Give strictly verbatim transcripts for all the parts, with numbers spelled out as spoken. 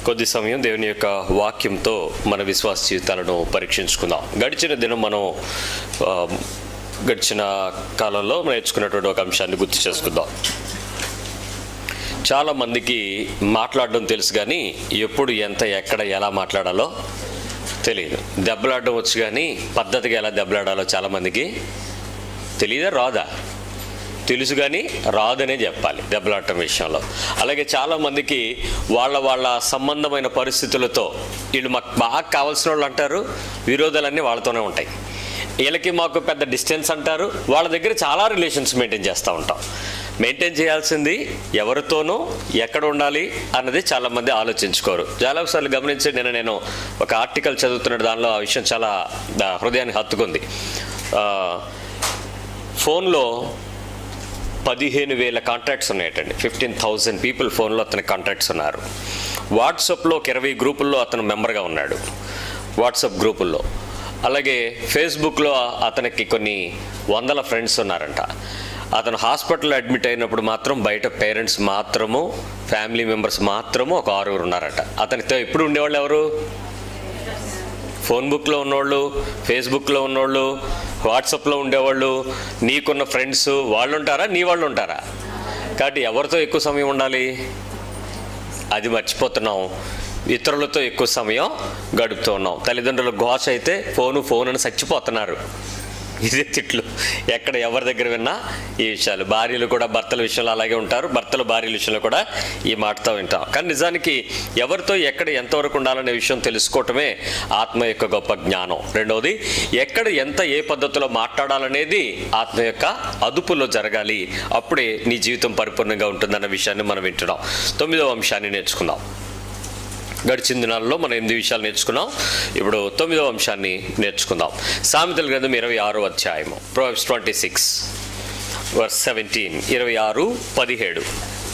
కొద్ది సమయం దేవుని యొక్క వాక్యంతో మన విశ్వాస జీవితాలను పరీక్షించుకుందాం. గడిచిన దినం మనం గడిచిన కాలంలో నేర్చుకున్నటువంటి ఒక అంశాన్ని గుర్తు చేసుకుందాం. చాలామందికి మాట్లాడడం తెలుసు కానీ ఎప్పుడు ఎంత ఎక్కడ ఎలా మాట్లాడాలో తెలియదు. దెబ్బలాడడం వచ్చు కానీ పద్ధతిగా ఎలా దెబ్బలాడాలో చాలామందికి తెలియదా, రాదా? తెలుసు కానీ రాదనే చెప్పాలి దెబ్బలాడటం విషయంలో. అలాగే చాలామందికి వాళ్ళ వాళ్ళ సంబంధమైన పరిస్థితులతో వీళ్ళు మాకు బాగా కావాల్సిన వాళ్ళు అంటారు, విరోధాలన్నీ వాళ్ళతోనే ఉంటాయి. వీళ్ళకి మాకు పెద్ద డిస్టెన్స్ అంటారు, వాళ్ళ దగ్గర చాలా రిలేషన్స్ మెయింటైన్ చేస్తూ ఉంటాం. మెయింటైన్ చేయాల్సింది ఎవరితోనూ ఎక్కడ ఉండాలి అన్నది చాలామంది ఆలోచించుకోరు. చాలాసార్లు గమనించి నేను నేను ఒక ఆర్టికల్ చదువుతున్న దానిలో ఆ విషయం చాలా హృదయాన్ని హత్తుకుంది. ఫోన్లో పదిహేను వేల కాంటాక్ట్స్ ఉన్నాయటండి. ఫిఫ్టీన్ థౌజండ్ పీపుల్ ఫోన్లో అతని కాంటాక్ట్స్ ఉన్నారు. వాట్సాప్లో ఒక ఇరవై గ్రూపుల్లో అతను మెంబర్గా ఉన్నాడు, వాట్సాప్ గ్రూపుల్లో. అలాగే ఫేస్బుక్లో అతనికి కొన్ని వందల ఫ్రెండ్స్ ఉన్నారంట. అతను హాస్పిటల్లో అడ్మిట్ అయినప్పుడు మాత్రం బయట పేరెంట్స్ మాత్రము, ఫ్యామిలీ మెంబర్స్ మాత్రము ఒక ఆరుగురు ఉన్నారట. అతనితో ఎప్పుడు ఉండేవాళ్ళు ఎవరు? ఫోన్ బుక్లో ఉన్నోళ్ళు, ఫేస్బుక్లో ఉన్నోళ్ళు, వాట్సాప్లో ఉండేవాళ్ళు, నీకున్న ఫ్రెండ్స్ వాళ్ళు ఉంటారా, నీ వాళ్ళు ఉంటారా? కాబట్టి ఎవరితో ఎక్కువ సమయం ఉండాలి అది మర్చిపోతున్నాం. ఇతరులతో ఎక్కువ సమయం గడుపుతూ ఉన్నాం. తల్లిదండ్రుల ఘోష అయితే ఫోను ఫోన్ అని చచ్చిపోతున్నారు. ఇదే తిట్లు ఎక్కడ ఎవరి దగ్గర విన్నా ఈ విషయాలు. భార్యలు కూడా భర్తల విషయంలో అలాగే ఉంటారు, భర్తలు భార్యల విషయంలో కూడా ఈ మాటతో వింటాం. కానీ నిజానికి ఎవరితో ఎక్కడ ఎంతవరకు ఉండాలనే విషయం తెలుసుకోవటమే ఆత్మ యొక్క గొప్ప జ్ఞానం. రెండవది, ఎక్కడ ఎంత ఏ పద్ధతిలో మాట్లాడాలనేది ఆత్మ యొక్క అదుపులో జరగాలి. అప్పుడే నీ జీవితం పరిపూర్ణంగా ఉంటుందన్న విషయాన్ని మనం వింటున్నాం. తొమ్మిదవ అంశాన్ని నేర్చుకుందాం. గడిచిన దినాల్లో మనం ఎనిమిది విషయాలు నేర్చుకున్నాం. ఇప్పుడు తొమ్మిదవ అంశాన్ని నేర్చుకుందాం. సామెతల గ్రంథం ఇరవై ఆరు అధ్యాయము, proverbs twenty six verse seventeen. ఇరవై ఆరు పదిహేడు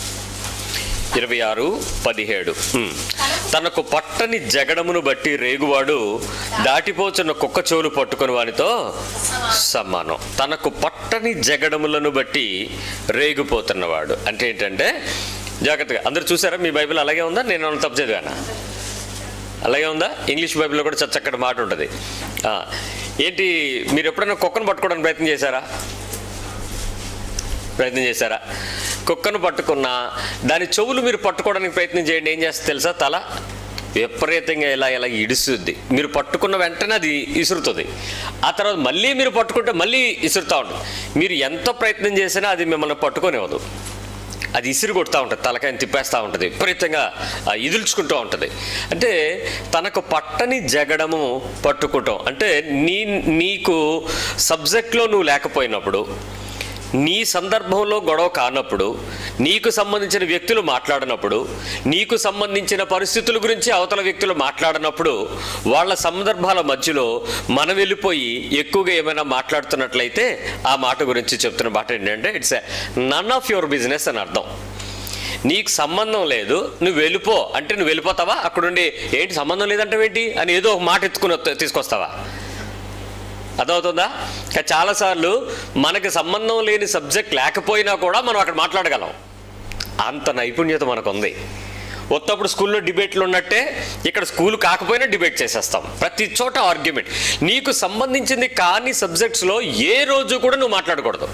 ఇరవై ఆరు పదిహేడు తనకు పట్టని జగడమును బట్టి రేగువాడు దాటిపోచున్న కుక్క చెవులు పట్టుకుని వానితో సమానం. తనకు పట్టని జగడములను బట్టి రేగిపోతున్నవాడు అంటే ఏంటంటే, జాగ్రత్తగా అందరూ చూసారా? మీ బైబిల్ అలాగే ఉందా? నేను తప్పు చదివానా? అలాగే ఉందా? ఇంగ్లీష్ బైబిల్లో కూడా చక్కటి మాట ఉంటుంది. ఏంటి, మీరు ఎప్పుడైనా కుక్కను పట్టుకోవడానికి ప్రయత్నం చేశారా? ప్రయత్నం చేశారా? కుక్కను పట్టుకున్నా దాని చెవులు మీరు పట్టుకోవడానికి ప్రయత్నం చేయండి. ఏం చేస్తే తెలుసా? తల విపరీతంగా ఇలా ఇలా ఇడుస్తుంది. మీరు పట్టుకున్న వెంటనే అది ఇసురుతుంది. ఆ తర్వాత మళ్ళీ మీరు పట్టుకుంటే మళ్ళీ ఇసురుతూ ఉంటుంది. మీరు ఎంత ప్రయత్నం చేసినా అది మిమ్మల్ని పట్టుకొనివ్వదు. అది ఇసురు కొడుతూ ఉంటుంది, తలకాయని తిప్పేస్తూ ఉంటుంది, విపరీతంగా ఇదుల్చుకుంటూ ఉంటుంది. అంటే తనకు పట్టని జగడము పట్టుకుంటాం అంటే నీ నీకు సబ్జెక్ట్లో నువ్వు లేకపోయినప్పుడు, నీ సందర్భంలో గొడవ కానప్పుడు, నీకు సంబంధించిన వ్యక్తులు మాట్లాడినప్పుడు, నీకు సంబంధించిన పరిస్థితుల గురించి అవతల వ్యక్తులు మాట్లాడినప్పుడు, వాళ్ళ సందర్భాల మధ్యలో మనం వెళ్ళిపోయి ఎక్కువగా ఏమైనా మాట్లాడుతున్నట్లయితే ఆ మాట గురించి చెప్తున్న మాట ఏంటంటే, it's a none of your business అని అర్థం. నీకు సంబంధం లేదు, నువ్వు వెళ్ళిపో అంటే నువ్వు వెళ్ళిపోతావా? అక్కడుండి ఏంటి సంబంధం లేదంటే ఏంటి అని ఏదో ఒక మాట ఎత్తుకుని తీసుకొస్తావా? అర్థమవుతుందా? చాలాసార్లు మనకి సంబంధం లేని సబ్జెక్ట్ లేకపోయినా కూడా మనం అక్కడ మాట్లాడగలం. అంత నైపుణ్యత మనకు ఉంది. ఒత్తప్పుడు స్కూల్లో డిబేట్లు ఉన్నట్టే ఇక్కడ స్కూల్ కాకపోయినా డిబేట్ చేసేస్తాం. ప్రతి చోట ఆర్గ్యుమెంట్. నీకు సంబంధించింది కానీ సబ్జెక్ట్స్లో ఏ రోజు కూడా నువ్వు మాట్లాడకూడదు.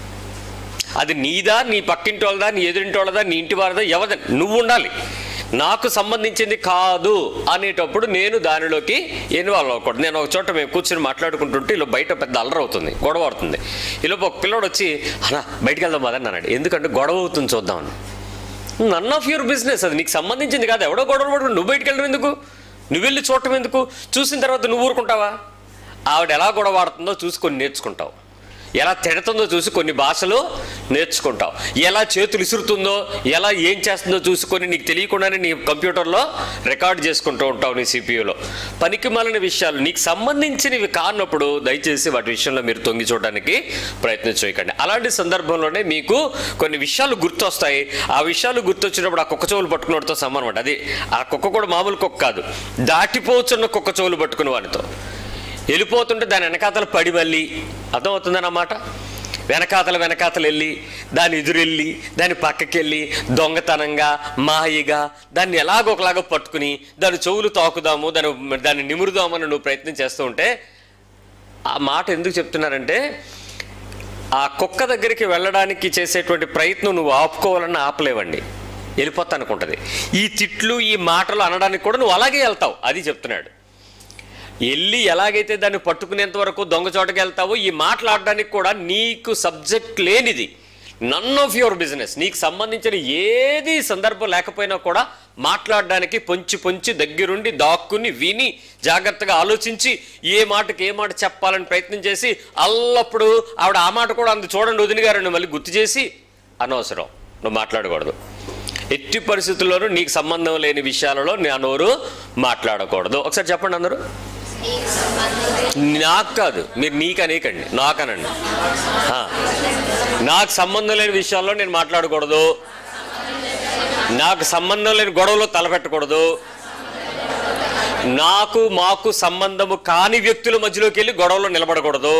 అది నీదా, నీ పక్కింటి వాళ్ళదా, నీ ఎదురింటి వాళ్ళదా, నీ ఇంటి వారిదా, ఎవరిదా, నువ్వు ఉండాలి. నాకు సంబంధించింది కాదు అనేటప్పుడు నేను దానిలోకి ఇన్వాల్వ్ అవ్వకూడదు. నేను ఒక చోట మేము కూర్చొని మాట్లాడుకుంటుంటే ఇలా బయట పెద్ద అల్లరి అవుతుంది, గొడవ అవుతుంది. ఈలోపు ఒక పిల్లోడు వచ్చి అన్నా బయటికి వెళ్దాం అదని అన్నాడు. ఎందుకంటే గొడవ అవుతుంది చూద్దామని. నన్ ఆఫ్ యువర్ బిజినెస్, అది నీకు సంబంధించింది కాదు. ఎవడో గొడవ పడుకుంటు నువ్వు బయటికి వెళ్ళడం ఎందుకు? నువ్వు వెళ్ళి చూడటం ఎందుకు? చూసిన తర్వాత నువ్వు ఊరుకుంటావా? ఆవిడ ఎలా గొడవ ఆడుతుందో చూసుకొని నేర్చుకుంటావు. ఎలా తిడుతుందో చూసి కొన్ని భాషలు నేర్చుకుంటావు. ఎలా చేతులు ఇసురుతుందో, ఎలా ఏం చేస్తుందో చూసుకొని నీకు తెలియకుండానే నీ కంప్యూటర్లో రికార్డ్ చేసుకుంటూ ఉంటావు నీ సిపియూలో. పనికిమాలిన విషయాలు నీకు సంబంధించినవి కానప్పుడు దయచేసి వాటి విషయంలో మీరు తొంగి చూడడానికి ప్రయత్నం చేయకండి. అలాంటి సందర్భంలోనే మీకు కొన్ని విషయాలు గుర్తొస్తాయి. ఆ విషయాలు గుర్తొచ్చినప్పుడు ఆ కుక్క చెవులు పట్టుకున్నతో సమానం అనమాట. అది ఆ కుక్క కూడా మామూలు కుక్క కాదు, దాటిపోతున్న కుక్క చెవులు పట్టుకుని వాడితో వెళ్ళిపోతుంటే దాని వెనకాతలు పడి మళ్ళీ అర్థమవుతుందన్నమాట. వెనకాతల వెనకాతలు వెళ్ళి దాని ఎదురెళ్ళి దాని పక్కకి వెళ్ళి దొంగతనంగా మాయగా దాన్ని ఎలాగొకలాగా పట్టుకుని దాని చెవులు తాకుదాము దాని దాన్ని నిమురుదామని నువ్వు ప్రయత్నం చేస్తూ ఉంటే, ఆ మాట ఎందుకు చెప్తున్నారంటే ఆ కుక్క దగ్గరికి వెళ్ళడానికి చేసేటువంటి ప్రయత్నం నువ్వు ఆపుకోవాలన్న ఆపలేవండి, వెళ్ళిపోతా అనుకుంటుంది. ఈ తిట్లు ఈ మాటలు అనడానికి కూడా నువ్వు అలాగే వెళ్తావు, అది చెప్తున్నాడు. వెళ్ళి ఎలాగైతే దాన్ని పట్టుకునేంత వరకు దొంగచోటకి వెళ్తావో, ఈ మాట్లాడడానికి కూడా నీకు సబ్జెక్ట్ లేనిది, నన్ ఆఫ్ యువర్ బిజినెస్, నీకు సంబంధించిన ఏది సందర్భం లేకపోయినా కూడా మాట్లాడడానికి పొంచి పొంచి దగ్గరుండి దాక్కుని విని జాగ్రత్తగా ఆలోచించి ఏ మాటకి ఏ మాట చెప్పాలని ప్రయత్నం చేసి అల్లప్పుడు ఆవిడ ఆ మాట కూడా అందు చూడండి వదిన గారు మళ్ళీ గుర్తు చేసి అనవసరం నువ్వు మాట్లాడకూడదు. ఎట్టి పరిస్థితుల్లోనూ నీకు సంబంధం లేని విషయాలలో నా నోరు మాట్లాడకూడదు. ఒకసారి చెప్పండి అందరూ. నాకు కాదు, మీరు నీకు అనేకండి, నాకనండి. నాకు సంబంధం లేని విషయాల్లో నేను మాట్లాడకూడదు, నాకు సంబంధం లేని గొడవలో తలపెట్టకూడదు, నాకు మాకు సంబంధము కాని వ్యక్తుల మధ్యలోకి వెళ్ళి గొడవలో నిలబడకూడదు.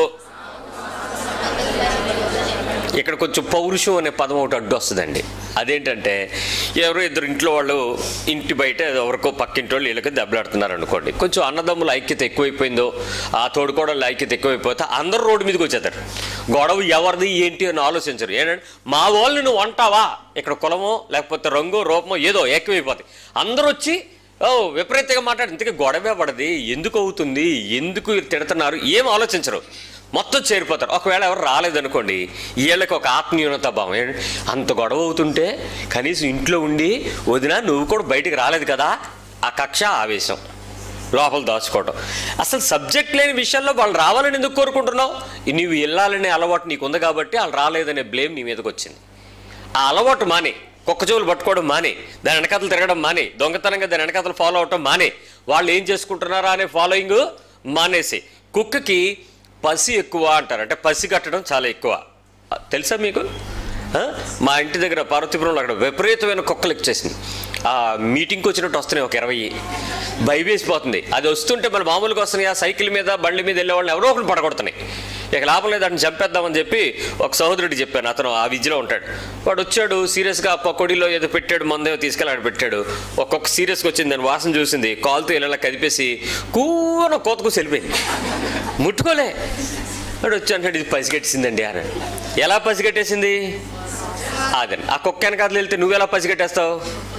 ఇక్కడ కొంచెం పౌరుషం అనే పదం ఒకటి అడ్డు వస్తుందండి. అదేంటంటే ఎవరో ఇద్దరు ఇంట్లో వాళ్ళు ఇంటి బయట ఎవరికో పక్కింటి వాళ్ళు వీళ్ళకి దెబ్బలాడుతున్నారు అనుకోండి, కొంచెం అన్నదమ్ముల ఐక్యత ఎక్కువైపోయిందో, ఆ తోడుకోడళ్ళ ఐక్యత ఎక్కువైపోతే అందరూ రోడ్డు మీదకి వచ్చేస్తారు. గొడవ ఎవరిది ఏంటి అని ఆలోచించరు. ఏంటంటే మా వాళ్ళని నువ్వు అంటావా, ఇక్కడ కులమో లేకపోతే రంగో రూపమో ఏదో ఏకమైపోతాయి. అందరూ వచ్చి ఓ విపరీతంగా మాట్లాడి ఇంతకీ గొడవే పడది, ఎందుకు అవుతుంది, ఎందుకు తిడుతున్నారు, ఏం ఆలోచించరు, మొత్తం చేరిపోతారు. ఒకవేళ ఎవరు రాలేదనుకోండి, వీళ్ళకి ఒక ఆత్మీయత భావం. అంత గొడవ అవుతుంటే కనీసం ఇంట్లో ఉండి వదినా నువ్వు కూడా బయటికి రాలేదు కదా, ఆ కక్ష ఆవేశం లోపల దాచుకోవటం. అసలు సబ్జెక్ట్ లేని విషయాల్లో వాళ్ళు రావాలని ఎందుకు కోరుకుంటున్నావు? నువ్వు వెళ్ళాలనే అలవాటు నీకు ఉంది కాబట్టి వాళ్ళు రాలేదనే బ్లేమ్ నీ మీదకి వచ్చింది. ఆ అలవాటు మానే, కుక్క చెవులు పట్టుకోవడం మానే, దాని వెనకాతలు తిరగడం మానే, దొంగతనంగా దాని వెనకాతలు ఫాలో అవటం మానే, వాళ్ళు ఏం చేసుకుంటున్నారా అనే ఫాలోయింగ్ మానేసి. కుక్కకి పసి ఎక్కువ అంటారు, అంటే పసి కట్టడం చాలా ఎక్కువ, తెలుసా మీకు? మా ఇంటి దగ్గర పార్వతీపురంలో అక్కడ విపరీతమైన కుక్కలు ఎక్కేసింది. ఆ మీటింగ్కి వచ్చినట్టు వస్తున్నాయి ఒక ఇరవై, భయవేసిపోతుంది. అది వస్తుంటే మన మామూలుగా వస్తున్నాయి, ఆ సైకిల్ మీద బండి మీద వెళ్ళే వాళ్ళని ఎవరో ఒకరు పడగొడుతున్నాయి. ఇక లాభం లేదు, దాన్ని చంపేద్దామని చెప్పి ఒక సహోదరుడు చెప్పాను, అతను ఆ విద్యలో ఉంటాడు. వాడు వచ్చాడు సీరియస్గా పకోడీలో ఏదో పెట్టాడు, మందేమో తీసుకెళ్ళి ఆడ పెట్టాడు. ఒక్కొక్క సీరియస్గా వచ్చింది, దాని వాసన చూసింది, కాలుతో ఇలా కదిపేసి కూన కోతకు వెళ్ళిపోయింది. ముట్టుకోలే. వాడు వచ్చి అంటాడు ఇది పసిగట్టేసిందండి అని. ఎలా పసిగట్టేసింది? అదని ఆ కుక్క వెనకాతలు వెళ్తే నువ్వెలా పసిగట్టేస్తావు?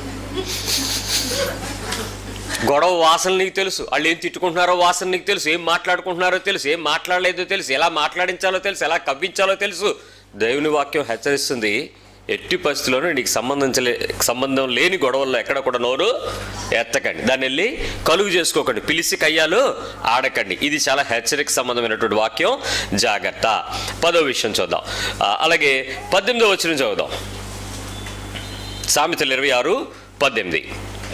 గొడవ వాసన నీకు తెలుసు, వాళ్ళు ఏం తిట్టుకుంటున్నారో వాసన నీకు తెలుసు, ఏం మాట్లాడుకుంటున్నారో తెలుసు, ఏం మాట్లాడలేదో తెలుసు, ఎలా మాట్లాడించాలో తెలుసు, ఎలా కవ్వించాలో తెలుసు. దేవుని వాక్యం హెచ్చరిస్తుంది, ఎట్టి పరిస్థితుల్లోనూ నీకు సంబంధించలే సంబంధం లేని గొడవల్లో ఎక్కడ కూడా నోరు ఎత్తకండి, దాన్ని వెళ్ళి కలుగు చేసుకోకండి, పిలిచి కయ్యాలు ఆడకండి. ఇది చాలా హెచ్చరిక సంబంధమైనటువంటి వాక్యం, జాగ్రత్త. పదో విషయం చూద్దాం. అలాగే పద్దెనిమిదో వచనం చదువుదాం. సామెతలు ఇరవై ఆరు పద్దెనిమిది.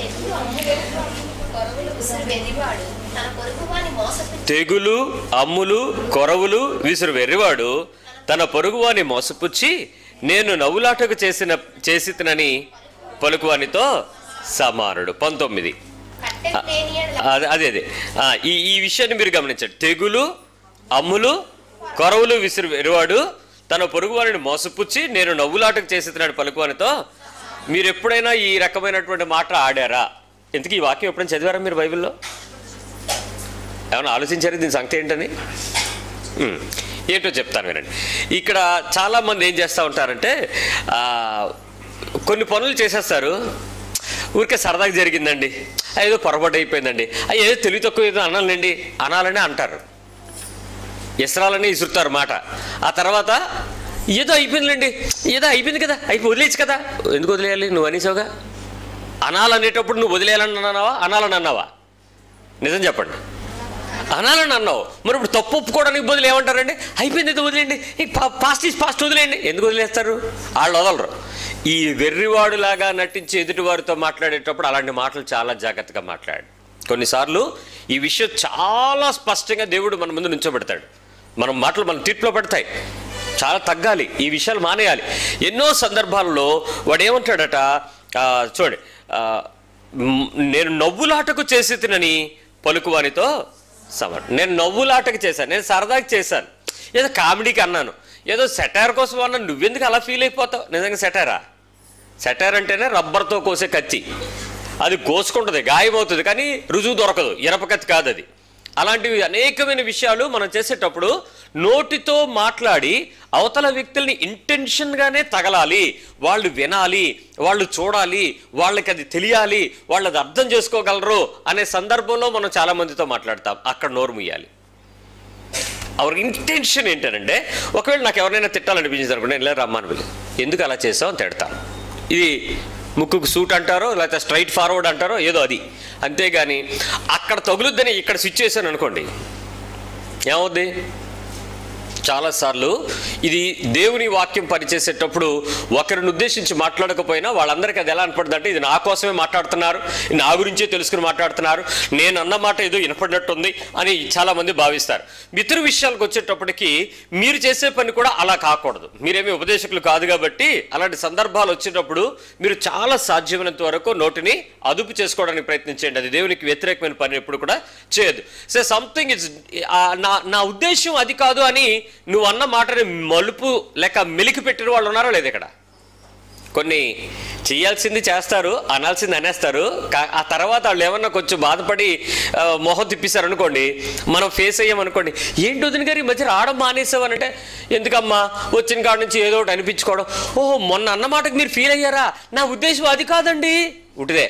తెగులు అమ్ములు కొరవులు విసురు వెర్రివాడు తన పొరుగువాని మోసపుచ్చి నేను నవ్వులాటకు చేసిన చేసినని పలుకువానితో సమానుడు. పంతొమ్మిది. అదే అదే అదే ఈ ఈ విషయాన్ని మీరు గమనించండి. తెగులు అమ్ములు కొరవులు విసురు వెర్రివాడు తన పొరుగువాని మోసపుచ్చి నేను నవ్వులాటకు చేసినాడు పలుకువానితో. మీరు ఎప్పుడైనా ఈ రకమైనటువంటి మాట ఆడారా? ఇంతకీ ఈ వాక్యం ఎప్పుడైనా చదివారా మీరు బైబిల్లో? ఏమైనా ఆలోచించారు దీని సంగతి ఏంటని? ఏంటో చెప్తాను వినండి. ఇక్కడ చాలామంది ఏం చేస్తూ ఉంటారంటే కొన్ని పనులు చేసేస్తారు, ఊరికే సరదాగా జరిగిందండి, ఏదో పొరపాటు అయిపోయిందండి, అవి ఏదో తెలివి తక్కువ ఏదో అనాలండి అనాలని అంటారు, ఇసరాలని ఇసురుతారు మాట. ఆ తర్వాత ఏదో అయిపోయిందిలేండి, ఏదో అయిపోయింది కదా, అయిపోయి వదిలేయచ్చు కదా. ఎందుకు వదిలేయాలి? నువ్వు అనేసావుగా. అనాలనేటప్పుడు నువ్వు వదిలేయాలని అన్నావా అనాలని అన్నావా? నిజం చెప్పండి. అనాలని అన్నావు, మరి ఇప్పుడు తప్పు ఒప్పుకోవడానికి బదులు ఏమంటారండి? అయిపోయింది ఏదో వదిలేయండి, పాస్ట్ ఈజ్ పాస్ట్ వదిలేయండి. ఎందుకు వదిలేస్తారు? వాళ్ళు వదలరు. ఈ వెర్రివాడులాగా నటించి ఎదుటివారితో మాట్లాడేటప్పుడు అలాంటి మాటలు చాలా జాగ్రత్తగా మాట్లాడు. కొన్నిసార్లు ఈ విషయం చాలా స్పష్టంగా దేవుడు మన ముందు నుంచోబెడతాడు, మనం మాటలు మన తీర్పులో పడతాయి, చాలా తగ్గాలి, ఈ విషయాలు మానేయాలి. ఎన్నో సందర్భాల్లో వాడు ఏమంటాడట చూడండి, నేను నవ్వులాటకు చేసి తినని పలుకువానితో సమానం. నేను నవ్వులాటకు చేశాను, నేను సరదాకి చేశాను, ఏదో కామెడీకి అన్నాను, ఏదో సెటైర్ కోసం అన్న నువ్వెందుకు అలా ఫీల్ అయిపోతావు? నిజంగా సెటైరా? సెటైర్ అంటేనే రబ్బర్తో కోసే కత్తి, అది కోసుకుంటుంది, గాయమవుతుంది, కానీ రుజువు దొరకదు, ఇరప కత్తి కాదు అది. అలాంటివి అనేకమైన విషయాలు మనం చేసేటప్పుడు నోటితో మాట్లాడి అవతల వ్యక్తుల్ని ఇంటెన్షన్గానే తగలాలి, వాళ్ళు వినాలి, వాళ్ళు చూడాలి, వాళ్ళకి అది తెలియాలి, వాళ్ళు అది అర్థం చేసుకోగలరు అనే సందర్భంలో మనం చాలామందితో మాట్లాడతాం. అక్కడ నోరు ముయ్యాలి. అవర్ ఇంటెన్షన్ ఏంటంటే, ఒకవేళ నాకు ఎవరైనా తిట్టాలనిపించింది అనుకోండి, నేను ఇలా రమ్మని వెళ్ళి ఎందుకు అలా చేసావు అని తిడతాను. ఇది ముక్కుకు సూట్ అంటారో లేకపోతే స్ట్రైట్ ఫార్వర్డ్ అంటారో ఏదో అది. అంతేగాని అక్కడ తగులుద్దని ఇక్కడ స్విచ్ చేశాను అనుకోండి, ఏమవుద్ది? చాలాసార్లు ఇది దేవుని వాక్యం పనిచేసేటప్పుడు ఒకరిని ఉద్దేశించి మాట్లాడకపోయినా వాళ్ళందరికీ అది ఎలా అనిపడుతుందంటే, ఇది నా కోసమే మాట్లాడుతున్నారు, నా గురించే తెలుసుకుని మాట్లాడుతున్నారు, నేను అన్న మాట ఏదో వినపడినట్టుంది అని చాలామంది భావిస్తారు. ఇతర విషయాలకు వచ్చేటప్పటికి మీరు చేసే పని కూడా అలా కాకూడదు. మీరేమీ ఉపదేశకులు కాదు కాబట్టి అలాంటి సందర్భాలు వచ్చేటప్పుడు మీరు చాలా సాధ్యమైనంత వరకు నోటిని అదుపు చేసుకోవడానికి ప్రయత్నించండి. అది దేవునికి వ్యతిరేకమైన పని ఎప్పుడు కూడా చేయదు. సో సంథింగ్ ఇస్ నా నా ఉద్దేశం అది కాదు అని నువ్వు అన్న మాటని మలుపు లేక మెలికి పెట్టిన వాళ్ళు ఉన్నారో లేదు? ఇక్కడ కొన్ని చేయాల్సింది చేస్తారు, అనాల్సింది అనేస్తారు. ఆ తర్వాత వాళ్ళు ఏమన్నా కొంచెం బాధపడి మొహం తిప్పిస్తారు అనుకోండి, మనం ఫేస్ అయ్యామనుకోండి, ఏంటి వదిన గారు ఈ మధ్య రావడం మానేసావనంటే, ఎందుకమ్మా వచ్చిన కాడ నుంచి ఏదో ఒకటి అనిపించుకోవడం. ఓహో మొన్న అన్న మాటకు మీరు ఫీల్ అయ్యారా? నా ఉద్దేశం అది కాదండి. ఉటిదే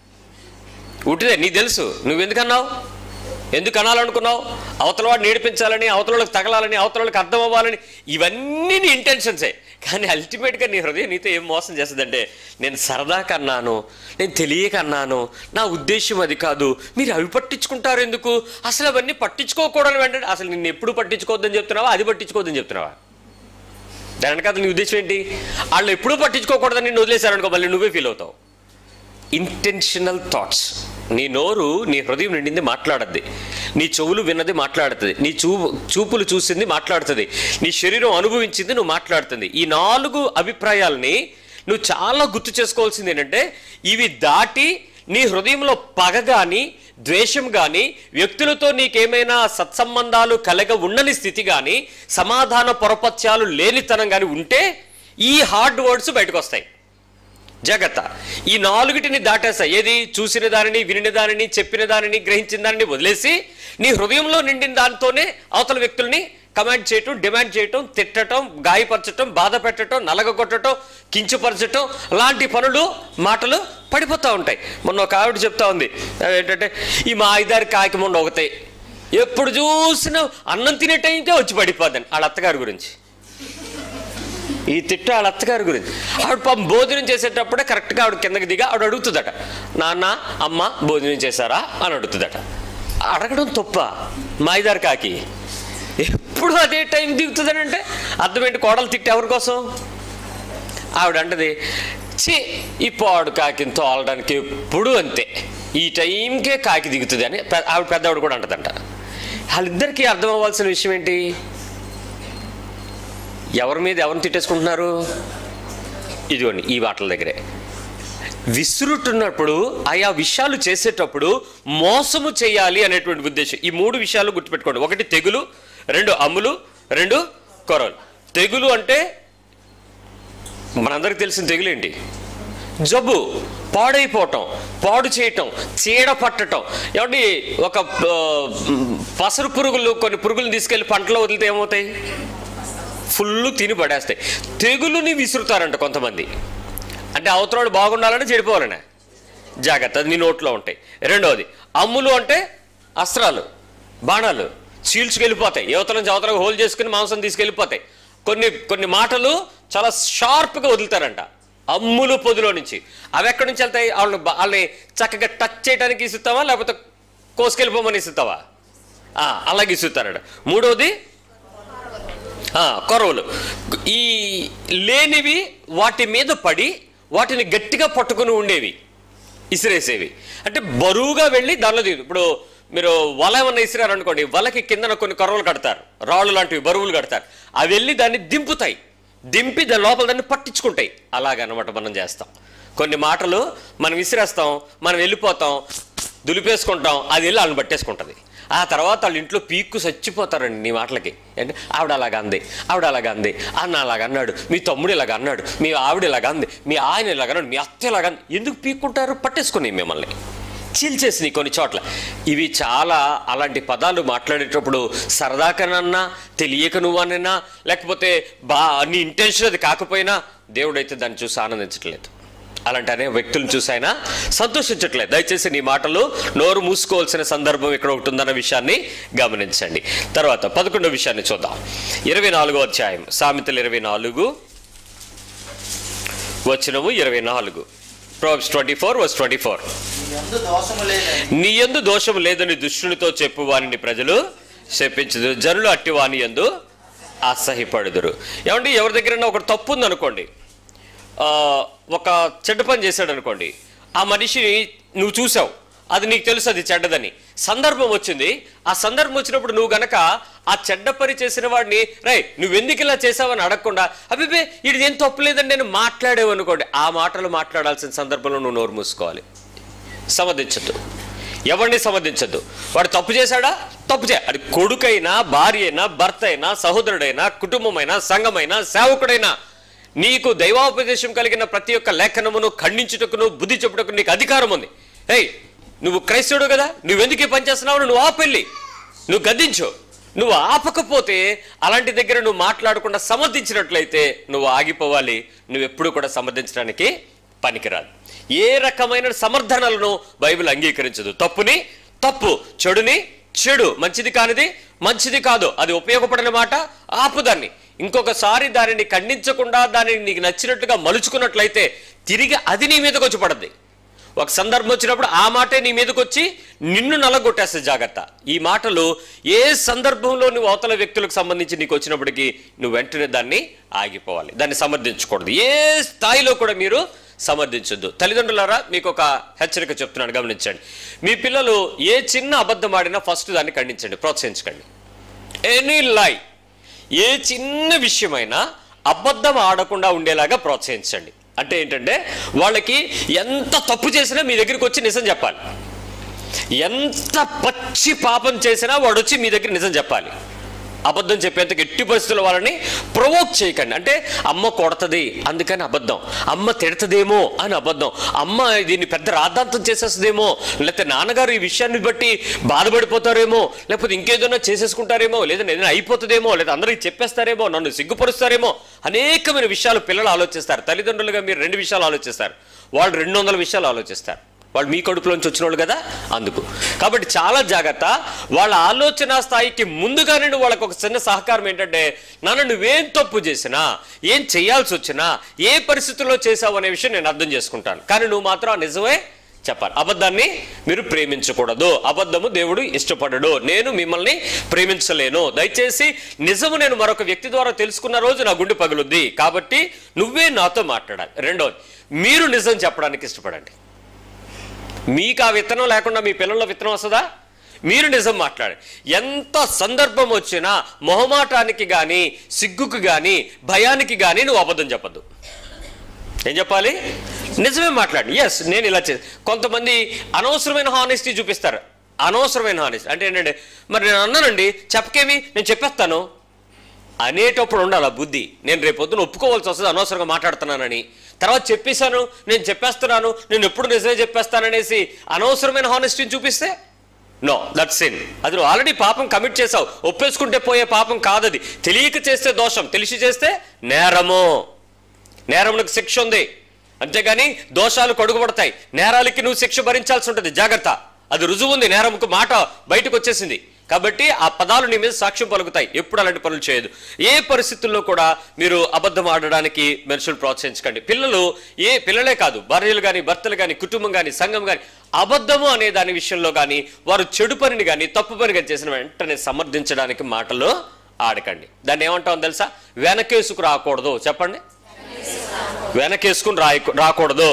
ఉటిదే నీకు తెలుసు, నువ్వెందుకన్నావు, ఎందుకు అనాలనుకున్నావు? అవతల వాడు నేర్పించాలని, అవతల వాళ్ళకి తగలాలని, అవతల వాళ్ళకి అర్థం అవ్వాలని, ఇవన్నీ నీ ఇంటెన్షన్సే. కానీ అల్టిమేట్గా నీ హృదయం నీతో ఏం మోసం చేస్తుందంటే, నేను సరదా కన్నాను, నేను తెలియక అన్నాను, నా ఉద్దేశం అది కాదు, మీరు అవి పట్టించుకుంటారు ఎందుకు, అసలు అవన్నీ పట్టించుకోకూడదు వెంటనే. అసలు నిన్ను ఎప్పుడు పట్టించుకోవద్దని చెప్తున్నావా, అది పట్టించుకోవద్దని చెప్తున్నావా? దాని వెనక నీ ఉద్దేశం ఏంటి? వాళ్ళు ఎప్పుడూ పట్టించుకోకూడదని నిన్ను వదిలేశారనుకో, మళ్ళీ నువ్వే ఫీల్ అవుతావు. Intentional thoughts. నీ నోరు నీ హృదయం నిండింది మాట్లాడద్ది, నీ చెవులు విన్నది మాట్లాడుతుంది, నీ చూ చూపులు చూసింది మాట్లాడుతుంది, నీ శరీరం అనుభవించింది నువ్వు మాట్లాడుతుంది. ఈ నాలుగు అభిప్రాయాలని నువ్వు చాలా గుర్తు చేసుకోవాల్సింది ఏంటంటే, ఇవి దాటి నీ హృదయంలో పగ కానీ ద్వేషం కానీ, వ్యక్తులతో నీకేమైనా సత్సంబంధాలు కలగ ఉండని స్థితి కానీ, సమాధాన పొరపత్యాలు లేనితనం కానీ ఉంటే ఈ హార్డ్ వర్డ్స్ బయటకు వస్తాయి. జాగ్రత్త. ఈ నాలుగిటిని దాటేస్తా. ఏది? చూసిన దానిని, వినిన దానిని, చెప్పిన దానిని, గ్రహించిన దానిని వదిలేసి నీ హృదయంలో నిండిన దానితోనే అవతల వ్యక్తుల్ని కమాండ్ చేయటం, డిమాండ్ చేయటం, తిట్టడం, గాయపరచటం, బాధ పెట్టడం, నలగొట్టడం, కించపరచటం, లాంటి పనులు మాటలు పడిపోతూ ఉంటాయి. మొన్న ఒక ఆవిడ చెప్తా ఉంది ఏంటంటే, ఈ మా ఐదారు కాకి మొండ ఒకతే, ఎప్పుడు చూసినా అన్నం తినే టైంకే వచ్చి పడిపోద్దని. వాళ్ళ అత్తగారి గురించి ఈ తిట్ట, వాళ్ళ అత్తగారి గురించి. ఆవిడ పాపం భోజనం చేసేటప్పుడే కరెక్ట్గా ఆవిడ కిందకి దిగా ఆవిడ అడుగుతుందట, నాన్న అమ్మ భోజనం చేశారా అని అడుగుతుందట. అడగడం తప్ప మాయిదారు కాకి ఎప్పుడు అదే టైం దిగుతుందని అంటే అర్థం ఏంటి? కోడలు తిట్టి ఎవరి కోసం? ఆవిడ అంటది, చి ఈ పాడు కాకిని తోలడానికి ఎప్పుడు అంతే, ఈ టైంకే కాకి దిగుతుంది అని ఆవిడ పెద్దవాడు కూడా అంటదంట. వాళ్ళిద్దరికీ అర్థం అవ్వాల్సిన విషయం ఏంటి? ఎవరి మీద ఎవరిని తిట్టేసుకుంటున్నారు? ఇదిగోండి ఈ వాటల దగ్గరే. విసురుతున్నప్పుడు ఆయా విషయాలు చేసేటప్పుడు మోసము చేయాలి అనేటువంటి ఉద్దేశం. ఈ మూడు విషయాలు గుర్తుపెట్టుకోండి. ఒకటి తెగులు, రెండు అమ్ములు, రెండు కొరలు. తెగులు అంటే మనందరికి తెలిసిన తెగులు ఏంటి? జబ్బు, పాడైపోవటం, పాడు చేయటం, చీడ పట్టడం. ఏమంటే ఒక పసరు పురుగులు కొన్ని పురుగులు తీసుకెళ్ళి పంటలో వదిలితే ఏమవుతాయి? ఫుల్ తిని పడేస్తాయి. తెగులుని విసురుతారంట కొంతమంది. అంటే అవతరాడు బాగుండాలని చెడిపోవాలనే. జాగ్రత్త, నీ నోట్లో ఉంటాయి. రెండవది అమ్ములు అంటే అస్త్రాలు, బాణాలు చీల్చుకెళ్ళిపోతాయి. యువతల నుంచి అవతలకు హోల్ చేసుకుని మాంసం తీసుకెళ్ళిపోతాయి. కొన్ని కొన్ని మాటలు చాలా షార్ప్గా వదులుతారంట అమ్ములు పొదిలో నుంచి. అవి ఎక్కడి నుంచి వెళ్తాయి? వాళ్ళని వాళ్ళని చక్కగా టచ్ చేయడానికి ఇస్తావా, లేకపోతే కోసుకెళ్ళిపోమని ఇస్తావా? అలాగే ఇస్తారట. మూడవది కొరవలు. ఈ లేనివి వాటి మీద పడి వాటిని గట్టిగా పట్టుకుని ఉండేవి, ఇసిరేసేవి. అంటే బరువుగా వెళ్ళి దానిలో దిగు. ఇప్పుడు మీరు వల ఏమన్నా ఇసిరారనుకోండి, వలకి కిందన కొన్ని కొరవలు కడతారు, రాళ్ళు లాంటివి బరువులు కడతారు. అవి వెళ్ళి దాన్ని దింపుతాయి, దింపి దాని లోపల దాన్ని పట్టించుకుంటాయి. అలాగనమాట మనం చేస్తాం. కొన్ని మాటలు మనం విసిరేస్తాం, మనం వెళ్ళిపోతాం, దులిపేసుకుంటాం, అది వెళ్ళి వాళ్ళని పట్టేసుకుంటుంది. ఆ తర్వాత వాళ్ళ ఇంట్లో పీక్కు చచ్చిపోతారండి నీ మాటలకి. అంటే ఆవిడ అలాగ అంది, ఆవిడ అలాగ అంది, అన్న అలాగ అన్నాడు, మీ తమ్ముడు ఇలాగ అన్నాడు, మీ ఆవిడ ఇలాగ అంది, మీ ఆయన ఇలాగ అన్నాడు, మీ అత్త ఇలాగ అంది. ఎందుకు పీక్కుంటారు? పట్టేసుకుని మిమ్మల్ని చీల్చేసినాయి కొన్ని చోట్ల. ఇవి చాలా అలాంటి పదాలు మాట్లాడేటప్పుడు సరదాకనన్నా తెలియక నువ్వనన్నా లేకపోతే బా నీ ఇంటెన్షన్ అది కాకపోయినా దేవుడైతే దాన్ని చూసి ఆనందించట్లేదు. అలాంటి అనే వ్యక్తులను చూసి ఆయన సంతోషించట్లేదు. దయచేసి నీ మాటలు నోరు మూసుకోవాల్సిన సందర్భం ఇక్కడ ఒకటి ఉందన్న విషయాన్ని గమనించండి. తర్వాత పదకొండో విషయాన్ని చూద్దాం. ఇరవై నాలుగో అధ్యాయం సామెతలు ఇరవై నాలుగు వచనము ఇరవై నాలుగు Proverbs twenty-four verse twenty-four. నీ యందు దోషము లేదని దుష్టునితో చెప్పు వానిని ప్రజలు శపించదు, జనులు అట్టి వాని యందు అసహ్యపడుదురు. ఏమంటే ఎవరి దగ్గరైనా ఒకటి తప్పు ఉందనుకోండి, ఒక చెడ్డ పని చేశాడు అనుకోండి, ఆ మనిషిని నువ్వు చూసావు, అది నీకు తెలుసు అది చెడ్డదని, సందర్భం వచ్చింది. ఆ సందర్భం వచ్చినప్పుడు నువ్వు గనక ఆ చెడ్డ పని చేసిన వాడిని రై నువ్వెందుకు ఇలా చేసావని అడగకుండా అభిపే ఇది ఏం తప్పులేదని నేను మాట్లాడేవు అనుకోండి, ఆ మాటలు మాట్లాడాల్సిన సందర్భంలో నువ్వు నోరు మూసుకోవాలి. సమర్థించద్దు, ఎవరిని సమర్థించద్దు. వాడు తప్పు చేశాడా? తప్పు చే అది కొడుకైనా, భార్య అయినా, భర్త అయినా, సహోదరుడైనా, కుటుంబమైనా, సంఘమైనా, సేవకుడైనా, నీకు దైవాపదేశం కలిగిన ప్రతి ఒక్క లేఖనమును ఖండించుటకును బుద్ధి చెప్పుటకు నీకు అధికారం ఉంది. ఏయ్ నువ్వు క్రైస్తవుడు కదా, నువ్వెందుకు పని చేస్తున్నావు, నువ్వు ఆపెళ్ళి నువ్వు గద్దించు. నువ్వు ఆపకపోతే అలాంటి దగ్గర నువ్వు మాట్లాడకుండా సమర్థించినట్లయితే నువ్వు ఆగిపోవాలి. నువ్వు ఎప్పుడు కూడా సమర్థించడానికి పనికిరాదు. ఏ రకమైన సమర్థనలను బైబిల్ అంగీకరించదు. తప్పుని తప్పు, చెడుని చెడు, మంచిది కానిది మంచిది కాదు, అది ఉపయోగపడిన మాట ఆపుదాన్ని. ఇంకొకసారి దానిని ఖండించకుండా దానిని నీకు నచ్చినట్టుగా మలుచుకున్నట్లయితే తిరిగి అది నీ మీదకి వచ్చి పడద్ది. ఒక సందర్భం వచ్చినప్పుడు ఆ మాటే నీ మీదకి వచ్చి నిన్ను నలగొట్టేస్తుంది. జాగ్రత్త. ఈ మాటలు ఏ సందర్భంలో నువ్వు అవతల వ్యక్తులకు సంబంధించి నీకు వచ్చినప్పటికీ నువ్వు వెంటనే దాన్ని ఆగిపోవాలి, దాన్ని సమర్థించకూడదు. ఏ స్థాయిలో కూడా మీరు సమర్థించొద్దు. తల్లిదండ్రులారా మీకు ఒక హెచ్చరిక చెప్తున్నాను, గమనించండి. మీ పిల్లలు ఏ చిన్న అబద్ధం ఆడినా ఫస్ట్ దాన్ని ఖండించండి, ప్రోత్సహించకండి. ఎనీ లై, ఏ చిన్న విషయమైనా అబద్ధం ఆడకుండా ఉండేలాగా ప్రోత్సహించండి. అంటే ఏంటంటే వాళ్ళకి ఎంత తప్పు చేసినా మీ దగ్గరికి వచ్చి నిజం చెప్పాలి. ఎంత పచ్చి పాపం చేసినా వాడు వచ్చి మీ దగ్గర నిజం చెప్పాలి. అబద్ధం చెప్పేందుకు ఎట్టి పరిస్థితుల్లో వాళ్ళని ప్రొవోక్ చేయకండి. అంటే అమ్మ కొడతది అందుకని అబద్ధం, అమ్మ తిడతదేమో అని అబద్ధం, అమ్మ దీన్ని పెద్ద రాద్ధాంతం చేసేస్తుందేమో, లేకపోతే నాన్నగారు ఈ విషయాన్ని బట్టి బాధపడిపోతారేమో, లేకపోతే ఇంకేదైనా చేసేసుకుంటారేమో, లేదా ఏదైనా అయిపోతుందేమో, లేదా అందరికీ చెప్పేస్తారేమో, నన్ను సిగ్గుపరుస్తారేమో, అనేకమైన విషయాలు పిల్లలు ఆలోచిస్తారు. తల్లిదండ్రులుగా మీరు రెండు విషయాలు ఆలోచిస్తారు, వాళ్ళు రెండు వందల విషయాలు ఆలోచిస్తారు. వాళ్ళు మీ కడుపులోంచి వచ్చిన వాళ్ళు కదా, అందుకు. కాబట్టి చాలా జాగ్రత్త. వాళ్ళ ఆలోచన స్థాయికి ముందుగానే వాళ్ళకు ఒక చిన్న సహకారం ఏంటంటే, నాన్న నువ్వేం తప్పు చేసినా, ఏం చేయాల్సి వచ్చినా, ఏ పరిస్థితుల్లో చేసావు అనే విషయం నేను అర్థం చేసుకుంటాను, కానీ నువ్వు మాత్రం ఆ నిజమే చెప్పాలి. అబద్ధాన్ని మీరు ప్రేమించకూడదు. అబద్ధము దేవుడు ఇష్టపడడు. నేను మిమ్మల్ని ప్రేమించలేను. దయచేసి నిజము నేను మరొక వ్యక్తి ద్వారా తెలుసుకున్న రోజు నా గుండె పగులుద్ది. కాబట్టి నువ్వే నాతో మాట్లాడాలి. రెండోది, మీరు నిజం చెప్పడానికి ఇష్టపడండి. మీకు ఆ విత్తనం లేకుండా మీ పిల్లల విత్తనం వస్తుందా? మీరు నిజం మాట్లాడండి. ఎంత సందర్భం వచ్చినా మొహమాటానికి కానీ, సిగ్గుకు కానీ, భయానికి కానీ నువ్వు అబద్ధం చెప్పద్దు. ఏం చెప్పాలి? నిజమే మాట్లాడి. ఎస్ నేను ఇలా చే కొంతమంది అనవసరమైన హానెస్టీ చూపిస్తారు. అనవసరమైన హానెస్టీ అంటే ఏంటంటే, మరి నేను అన్నానండి చెప్పకేమి, నేను చెప్పేస్తాను అనేటప్పుడు ఉండాలి ఆ బుద్ధి. నేను రేపొద్దున ఒప్పుకోవాల్సి వస్తుంది అనవసరంగా మాట్లాడుతున్నానని. తర్వాత చెప్పేశాను, నేను చెప్పేస్తున్నాను, నేను ఎప్పుడు నిజమే చెప్పేస్తాననేసి అనవసరమైన హానెస్టీని చూపిస్తే నో, దట్స్ సిన్. అది నువ్వు ఆల్రెడీ పాపం కమిట్ చేసావు. ఒప్పేసుకుంటే పోయే పాపం కాదది. తెలియక చేస్తే దోషం, తెలిసి చేస్తే నేరము. నేరములకు శిక్ష ఉంది, అంతేగాని దోషాలు కడుగుపడతాయి. నేరాలకి నువ్వు శిక్ష భరించాల్సి ఉంటుంది. జాగ్రత్త. అది రుజువు ఉంది, నేరంకు మాట బయటకు వచ్చేసింది. కాబట్టి ఆ పదాలు నీ మీద సాక్ష్యం పలుకుతాయి. ఎప్పుడు అలాంటి పనులు చేయదు. ఏ పరిస్థితుల్లో కూడా మీరు అబద్ధం ఆడడానికి మనుషులు ప్రోత్సహించకండి. పిల్లలు, ఏ పిల్లలే కాదు, భార్యలు కానీ, భర్తలు కానీ, కుటుంబం కానీ, సంఘం కానీ, అబద్ధము అనే దాని విషయంలో కానీ, వారు చెడు పనిని కానీ, తప్పు పని కానీ చేసిన వెంటనే సమర్థించడానికి మాటలు ఆడకండి. దాన్ని ఏమంటాం తెలుసా? వెనకేసుకు రాకూడదు. చెప్పండి, వెనకేసుకుని రా రాకూడదు